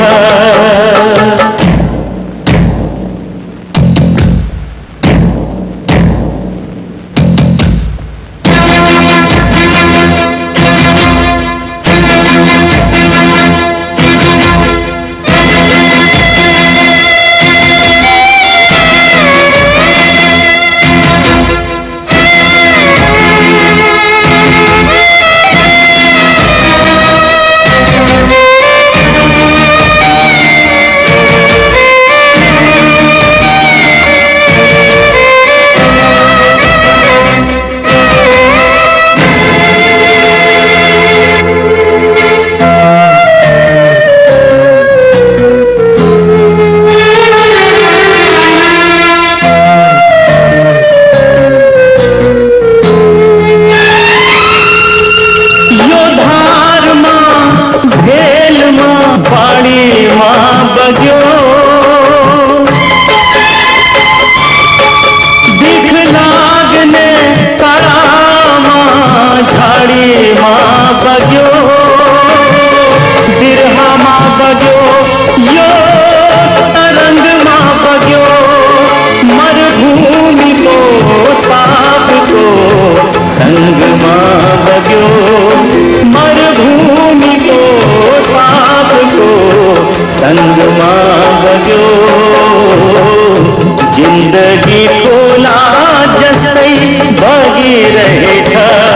जिन्दगी खोला जस्तै बगिरहेछ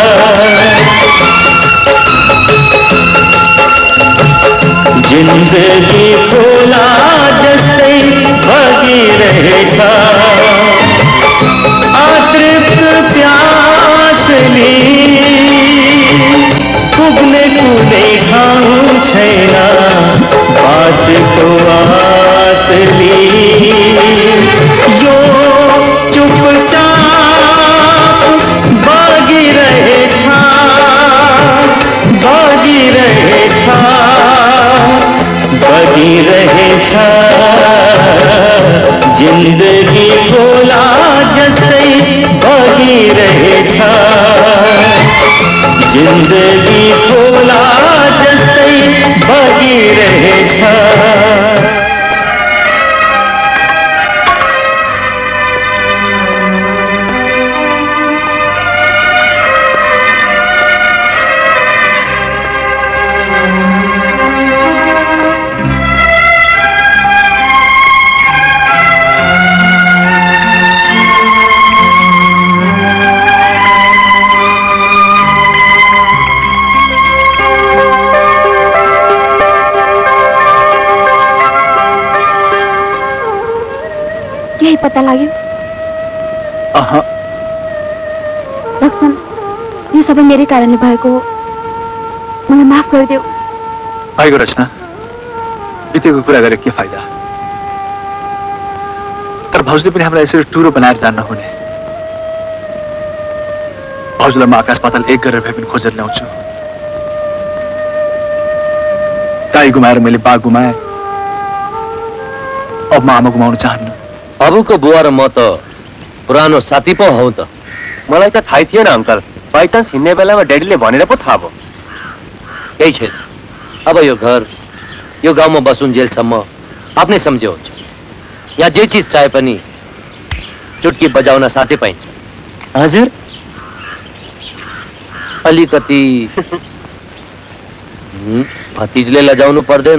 जिन्दगी खोला जस्तै बगिरहेछ अतृप्त प्यासले पुग्ने कुनै ठाउँ छैन बासको आसले यो चुपचाप बगिरहेछ बगिरहेछ बगिरहेछ जिन्दगी खोला जस्तै बगिरहेछ जिन्दगी खोला जस्तै बगिरहेछ पता लाग्यो लक्ष्मण यो सबै मेरै कारणले भएको हो मलाई माफ गरिदेऊ आइगो रचना बितेको कुरा गरेर के फाइदा तर भाउजूले पनि हामीलाई यसरी टुरो बनाएर जान्न हुने भाउजूलाई म आकाश पाताल एक गरेर भए पनि खोजेर ल्याउँछु गाई गुमाएर मैले बाघ गुमाएँ अब म आमा गुमाउन चाहन्न अबुको बुवा र म त पुरानो साथी पो हौ त मलाई त थाहै थिएन अंकल बाई चान्स हिँड्ने बेलामा ड्याडीले भनेर पो थाहा भयो केही छैन अब यो घर यो गाउँमा बसुन्जेलसम्म आफ्नै सम्झे हुन्छ यहाँ जे चिज चाहे पनि चुटकी बजाउन साथै पाइन्छ हजुर अलिकति भतिजले लजाउनु पर्दैन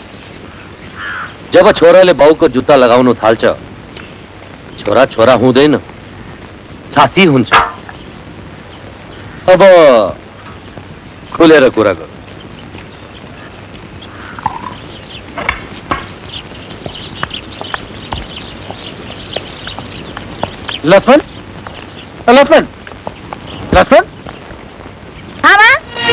जब छोराले बाउको जुत्ता लगाउनु थाल्छ छोरा छोरा हुँदैन साथी हुन्छ अब खुलेर कुरा गर लक्ष्मण लक्ष्मण लक्ष्मण आमा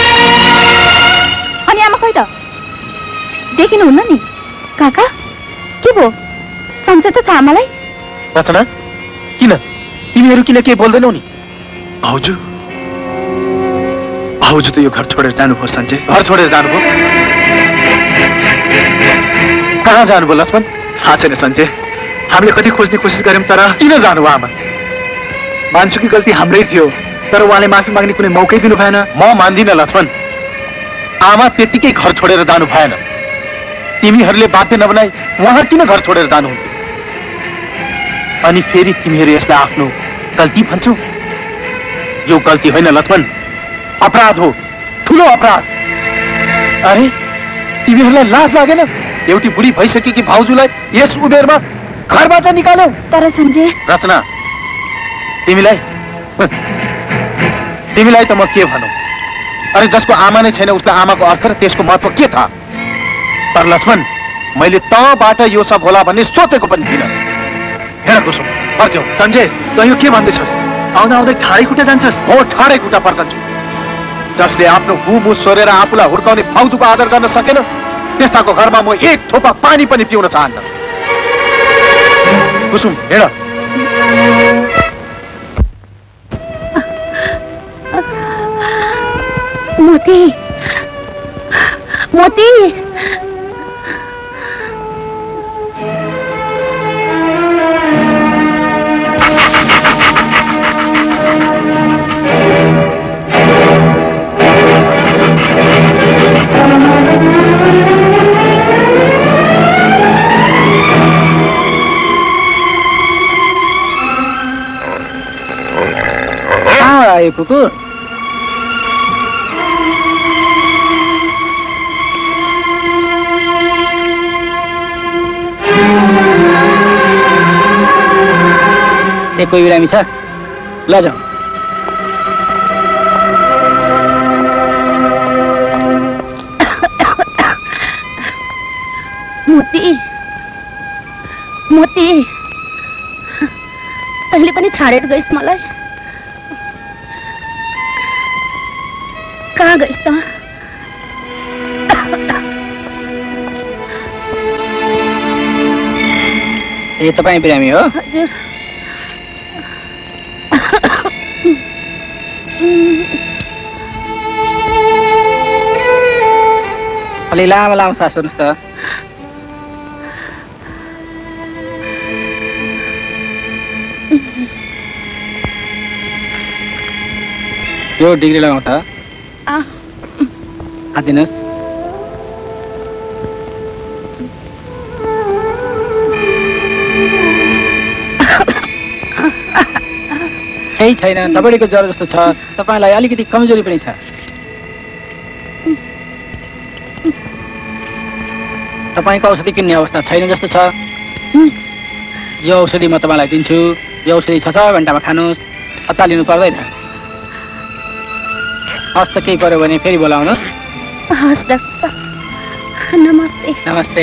अनि आमा खोइ त देखिनुहुन्न नि काका के भो सन्चै त छ आमालाई रचना किन तिमीहरू किन के बोल्दैनौ नि भाउजू भाउजू त यो घर छोडेर जानुभयो सञ्जय घर छोडेर जानुभयो कहाँ जानुभयो लक्ष्मण? थाहा छैन सञ्जय, हामीले कति खोज्ने कोसिस गर्यौं तर किन जानुभयो आमा? मान्छु कि गल्ती हाम्रै थियो, तर उहाँले माफी माग्ने कुनै मौकै दिनु भएन। म मान्दिनँ लक्ष्मण, आमा त्यतिकै घर छोडेर जानु भएन। तिमीहरूले बाध्य नबनाई उहाँ किन घर छोडेर जानुहुन्थ्यो? अनि फेरि तिमीहरू यसलाई आफ्नो गल्ती भन्छौ? यो गल्ती होइन लक्ष्मण, अपराध हो, ठुलो अपराध। अरे तिमीहरूलाई लाज लागेन? एउटी बुढी भइसकेकी भाउजूलाई यस उमेरमा घरबाट निकाल्यौ। तर सञ्जय, रचना, तिमीलाई त म के भनौँ? अरे जसको आमा नै छैन उसलाई आमाको अर्थ र त्यसको महत्व के थाहा? तर लक्ष्मण, मैले तँबाट यो सब होला भन्ने सोचेको पनि थिइनँ। हेर कुसुम, फर्क्यौ। सञ्जय, त यो के भन्दैछस्? आउँदा आउँदै ठाडै खुट्टा जान्छस्? हो, ठाडै खुट्टा फर्कन्छु। जसले आफ्नो हुमु सोरेर आफूलाई हुर्काउने भाउजूको आदर गर्न सकेन, त्यस्ताको घरमा म एक थोपा पानी पनि पिउन चाहन्न। कुसुम, हेर। मोती, मोती, कहाँ आयो कुकुर? कोही बिरामी छ? ल जाऊ। मोती, मोती, तैँले पनि छाडेर गइस् मलाई। कहाँ गइस् त? ए, तपाईँ बिरामी हो? हजुर। अलि लामो लामो सास फेर्नुहोस् त। यो डिग्री लगाउँ त। हात दिनुहोस्। केही छैन, तपाईँको ज्वरो जस्तो छ, तपाईँलाई अलिकति कमजोरी पनि छ। तपाईँको औषधि किन्ने अवस्था छैन जस्तो छ। यो औषधि म तपाईँलाई दिन्छु, यो औषधि 6 घन्टामा खानुहोस्, अत्तालिनु पर्दैन। हस् त, केही पर्यो भने फेरि बोलाउनुहोस्। हस् डाक्टर साहब, नमस्ते। नमस्ते।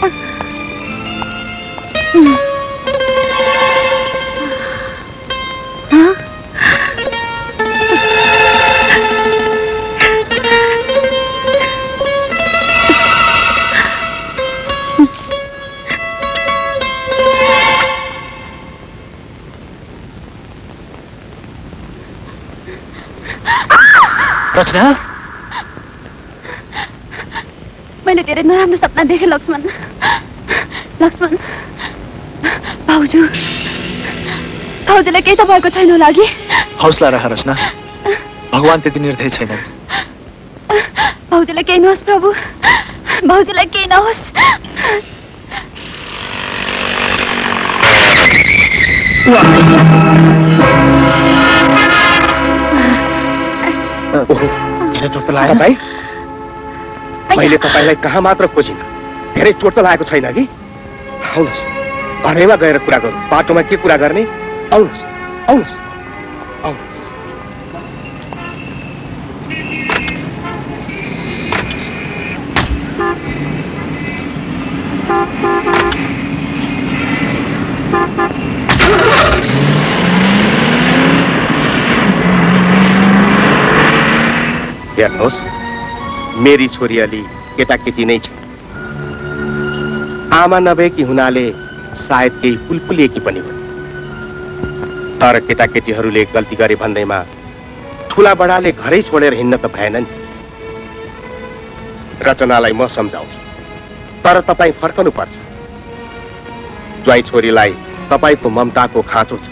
रचना, मैले धेरै नराम्रो सपना देखेँ लक्ष्मण। लक्ष्मण, भाउजूलाई केही त भएको छैन होला कि? हौसला राख रचना, भगवान त्यति निर्दय छैनन्। भाउजूलाई केही नहोस् प्रभु, भाउजूलाई केही नहोस्। तपाईँ, मैले तपाईँलाई कहाँ मात्र खोजिनँ, धेरै चोट त लागेको छैन कि? आउनुहोस्, घरैमा गएर कुरा गरौँ। बाटोमा के कुरा गर्ने? आउनुहोस्, आउनुहोस्, आउनुहोस्। हेर्नुहोस्, मेरी छोरी अलि केटाकेटी नै छ। आमा नभएकी हुनाले सायद केही पुलपुलिएकी पनि हो। तर केटाकेटीहरूले गल्ती गरे भन्दैमा ठुला बडाले घरै छोडेर हिँड्न त भएन नि। रचनालाई म सम्झाउँछु, तर तपाईँ फर्कनु पर्छ। ज्वाइँ छोरीलाई तपाईँको ममताको खाँचो छ।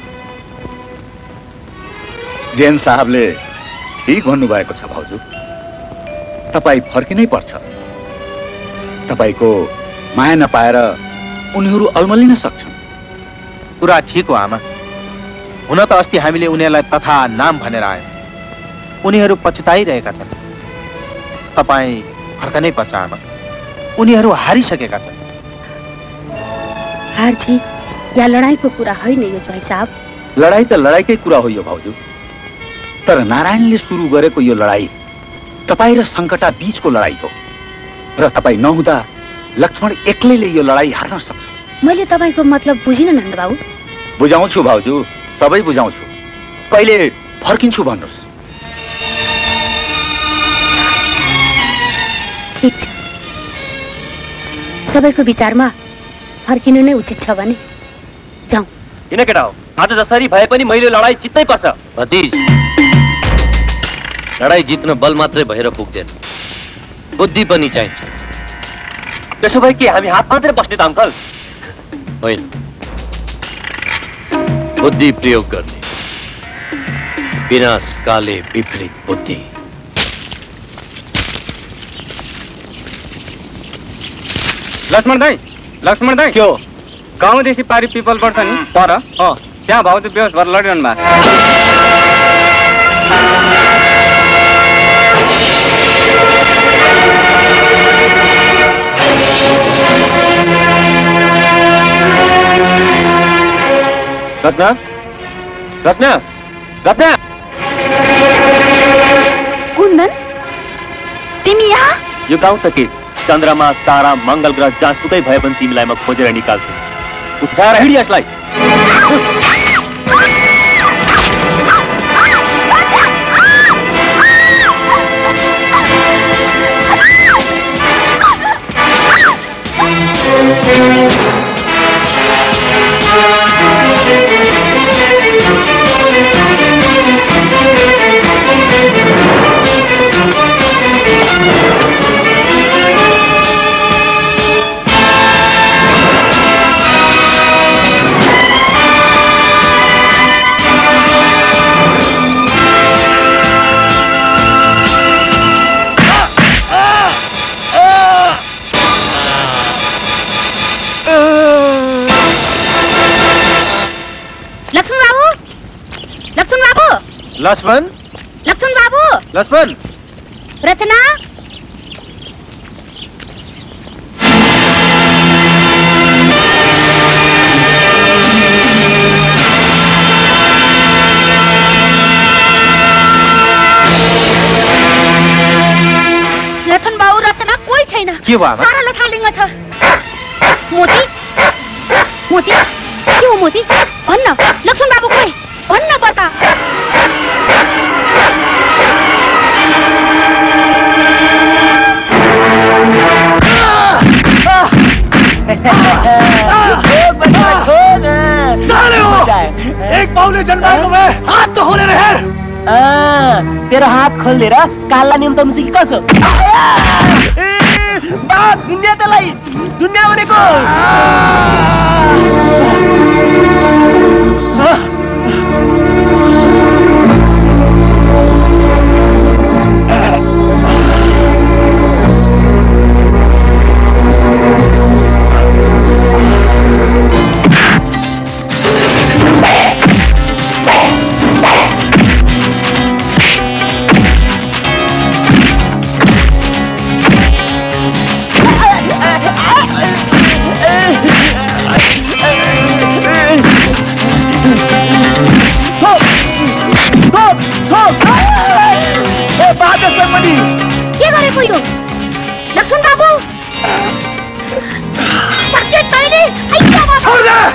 जेन साहबले ठीक भन्नुभएको छ भाउजू। तपाईँ फर्किनै पर्छ। तपाईँको माया नपाएर उनीहरू अल्मलिन सक्छन्। कुरा ठीक हो आमा। हुन त अस्ति हामीले उनीहरूलाई तथा नाम भनेर आयौँ। उनीहरू पछुताइरहेका छन्। तपाईँ फर्कनै पर्छ आमा। उनीहरू हारिसकेका छन्। हार जीत या लडाईँको कुरा होइन यो ज्वाइँ साहब। लडाई त लडाईकै कुरा हो यो भाउजू। तर नारायणले सुरु गरेको यो लडाई तपाईँ र सङ्कटा बीचको लडाई हो र तपाईँ नहुँदा लक्ष्मण एक्लैले यो लडाई हार्न सक्छ। मैले तपाईँको मतलब बुझिन नन्दबाबु। बुझाउँछु भाउजू, सबै बुझाउँछु। कहिले फर्किन्छु भन्नुहोस्। ठिक छ, सबैको विचारमा फर्किनु नै उचित छ भने जाउँ। किन केटा हो, आज जसरी भए पनि मैले लडाई जित्नै पर्छ। भतिज, लडाई जित्न बल मात्रै भएर पुग्दैन, बुद्धि पनि चाहिन्छ। त्यसो भए के हामी हात मात्रै बस्ने त अङ्कल? होइन, बुद्धि प्रयोग गर्ने। विनाशकाले विपरीत बुद्धि। लक्ष्मण दाई, लक्ष्मण दाई, के हो? गाउँदेखि पारी पिपल पर्छ नि पर, त्यहाँ भाउजू बेहोस भएर लडिरहनु भएको। रचना, रचना, रचना! कुन्दन, तिमी यहाँ? यो गाउँ त के चन्द्रमा, तारा, मङ्गल ग्रह जहाँसुकै भए पनि तिमीलाई म खोजेर निकाल्छु। उठाएर हिँडी यसलाई। लक्ष्मण, लक्ष्मण बाबू, लक्ष्मण, रचना, लक्ष्मण बाबू, रचना कोही छैन। के भयो? सारा लथालिङ्ग छ। मोती, मोती, के हो मोती? भन्न, लक्ष्मण बाबू खोइ, भन्न बता। साले हो, एक पाउले जन्माएको भए हात त खोलेर हेर। तेरो हात खोलिदिएर काललाई निम्ताउनु चाहिँ कि कसो? झुन्ड्या त्यसलाई, झुन्ड्या भनेको। के गरेको यो लक्ष्मण बाबू? छोड दे!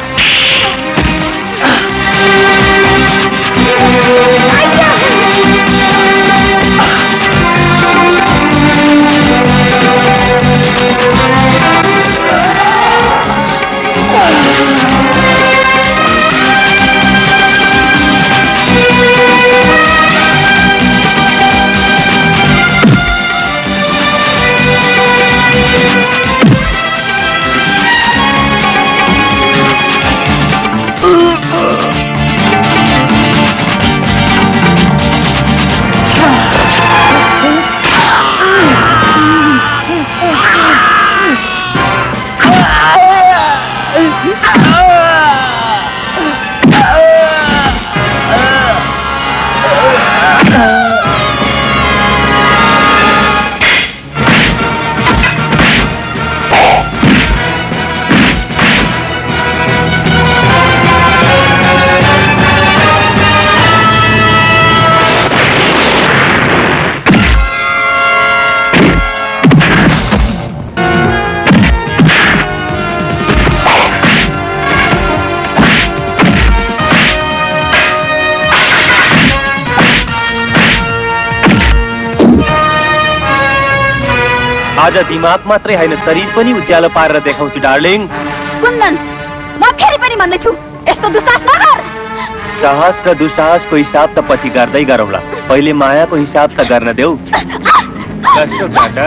आज दिमाग मात्रै होइन शरीर पनि उज्यालो पारेर देखाउँछु डार्लिङ। कुन्दन, म फेरि पनि भन्दैछु, यस्तो दुस्साहस नगर। साहस र दुस्साहसको हिसाब त पछि गर्दै गरौँला, पहिले मायाको हिसाब त गर्न देऊ। कसो काका?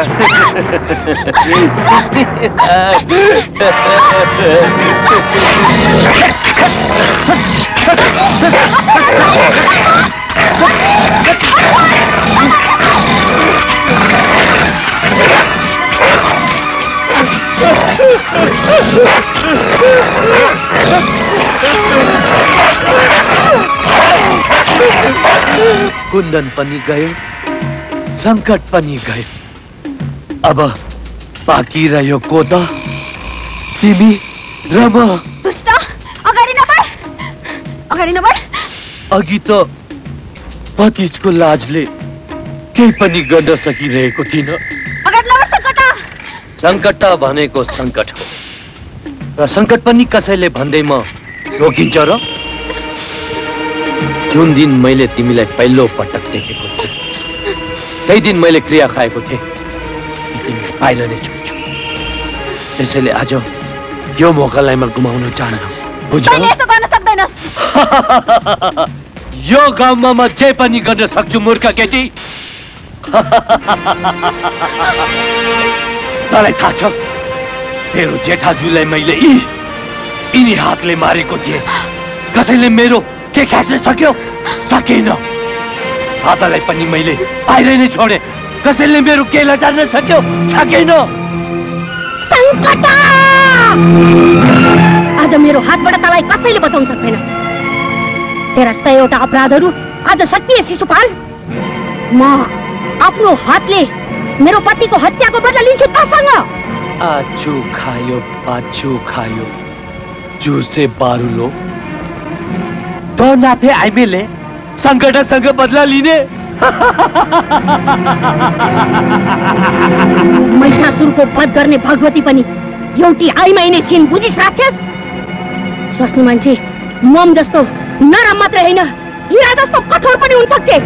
कुन्दन पनि गयो, संकट पनि गयो। अब बाँकी रह्यो कोदा, तिमी र म। दुष्ट, अगाडि नबढ, अगाडि नबढ। अघि त पतिजको लाजले केही पनि गर्न सकिरहेको थिइन। अगाडि नबढ सङ्कटा। सङ्कट भनेको सङ्कट हो, र सङ्कट पनि कसैले भन्दैमा रोकिन्छ र? जुन दिन मैले तिमीलाई पहिलो पटक देखेको थिएँ, त्यही दिन मैले क्रिया खाएको थिएँ कि तिमी बाहिर नै छोड्छु। त्यसैले आज यो मौकालाई म गुमाउन चाहन्न, बुझ्यौ? तैँले यसो गर्न सक्दैनस्। यो गाउँमा म जे पनि गर्न सक्छु मूर्ख केटी। तँलाई थाहा छ तेरो जेठाजुलाई मैले यिनी हातले मारेको थिएँ। कसैले मेरो के ख्यास्न सक्यो? सकेन। दादालाई पनि मैले बाहिर नै छोडे, कसैले मेरो के लजार्न सक्यो? सकेन। सङ्कटा! आज मेरो हातबाट तँलाई कसैले बचाउन सक्दैन। तेरा 100वटा अपराधहरू आज सकिए शिशुपाल। म आफ्नो हातले मेरो पतिको हत्याको बदला लिन्छु तसँग। आजु खायो पाछू खायो, जुसे बारुलो। तो नाथे आइमेले सङ्कटसँग बदला लिने। महिषासुरको वध गर्ने भगवती पनि एउटी आइमाई नै थिइन्, बुझिस् राक्षस? स्वास्नी मान्छे मम जस्तो नरम मात्रै होइन, हिरा जस्तो कठोर पनि हुन सक्छ।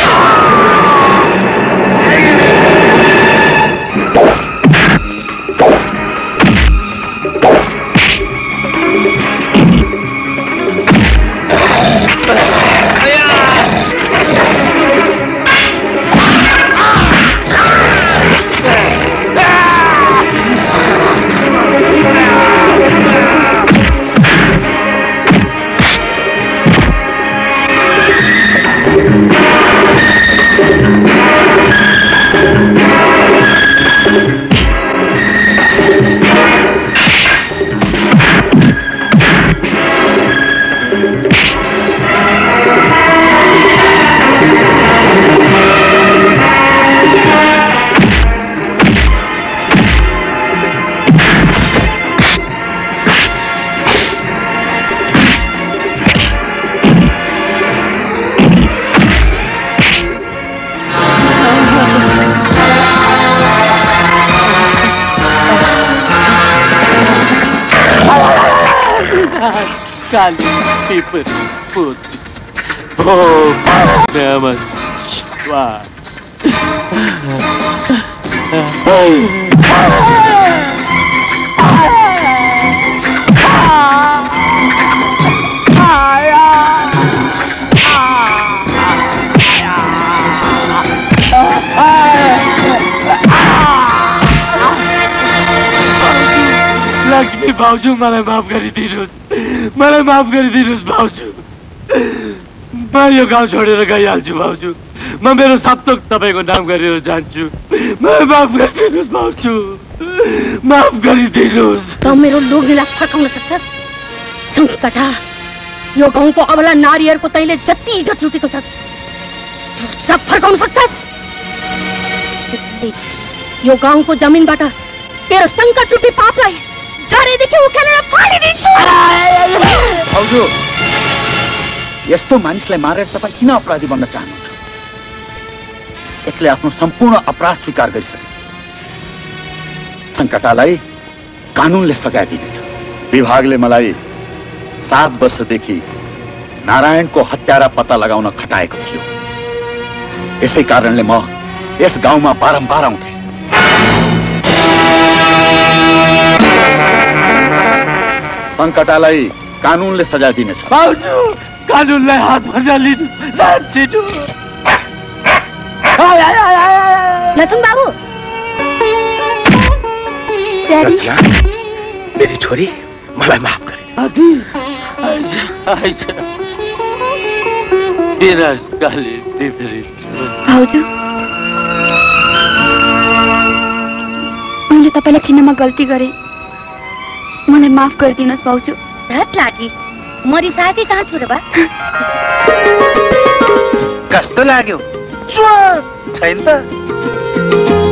Kali people put Naman Wah Lakshmi भाउजू मलाई माफ गरिदिनुस्, मलाई माफ गरिदिनुस् भाउजू। म यो गाउँ छोडेर गइहाल्छु भाउजू। म मेरो सप्तक तपाईको नाम गरेर जान्छु। मलाई माफ गरिदिनुस् भाउजू, माफ गरिदिनुस्। त मेरो लोग्नेलाई फर्काउन सक्छस्? सङ्कटा, यो गाउँको अबला नारीहरूको तैले जति इज्जत लुटेको छस् सब फर्काउन सक्छस्? यो गाउँको जमिनबाट तेरो सङ्कट रूपी पापलाई जरेदेखि उखेलेर फालिदिन्छु। भाउजू, यस्तो मानिसलाई मारेर तपाईँ किन अपराधी बन्न चाहनुहुन्छ? यसले आफ्नो सम्पूर्ण अपराध स्वीकार गरिसक्यो। सङ्कटालाई कानुनले सजाय दिनेछ। विभागले मलाई 7 वर्षदेखि नारायणको हत्यारा पत्ता लगाउन खटाएको थियो। यसै कारणले म यस गाउँमा बारम्बार आउँथे। सङ्कटालाई कानुनले सजाय दिनेछ। भाउजू कानुनलाई हातमा नलिनु छिटो। लक्ष्मण बाबू मेरी छोरी मलाई माफ गरे। भाउजू मैले तपाईँलाई चिन्नमा गल्ती गरेँ, मलाई माफ गरिदिनुहोस् भाउजू। धत लागी मरी साथी कहाँ छु र बा? कस्तो लाग्यो? छैन त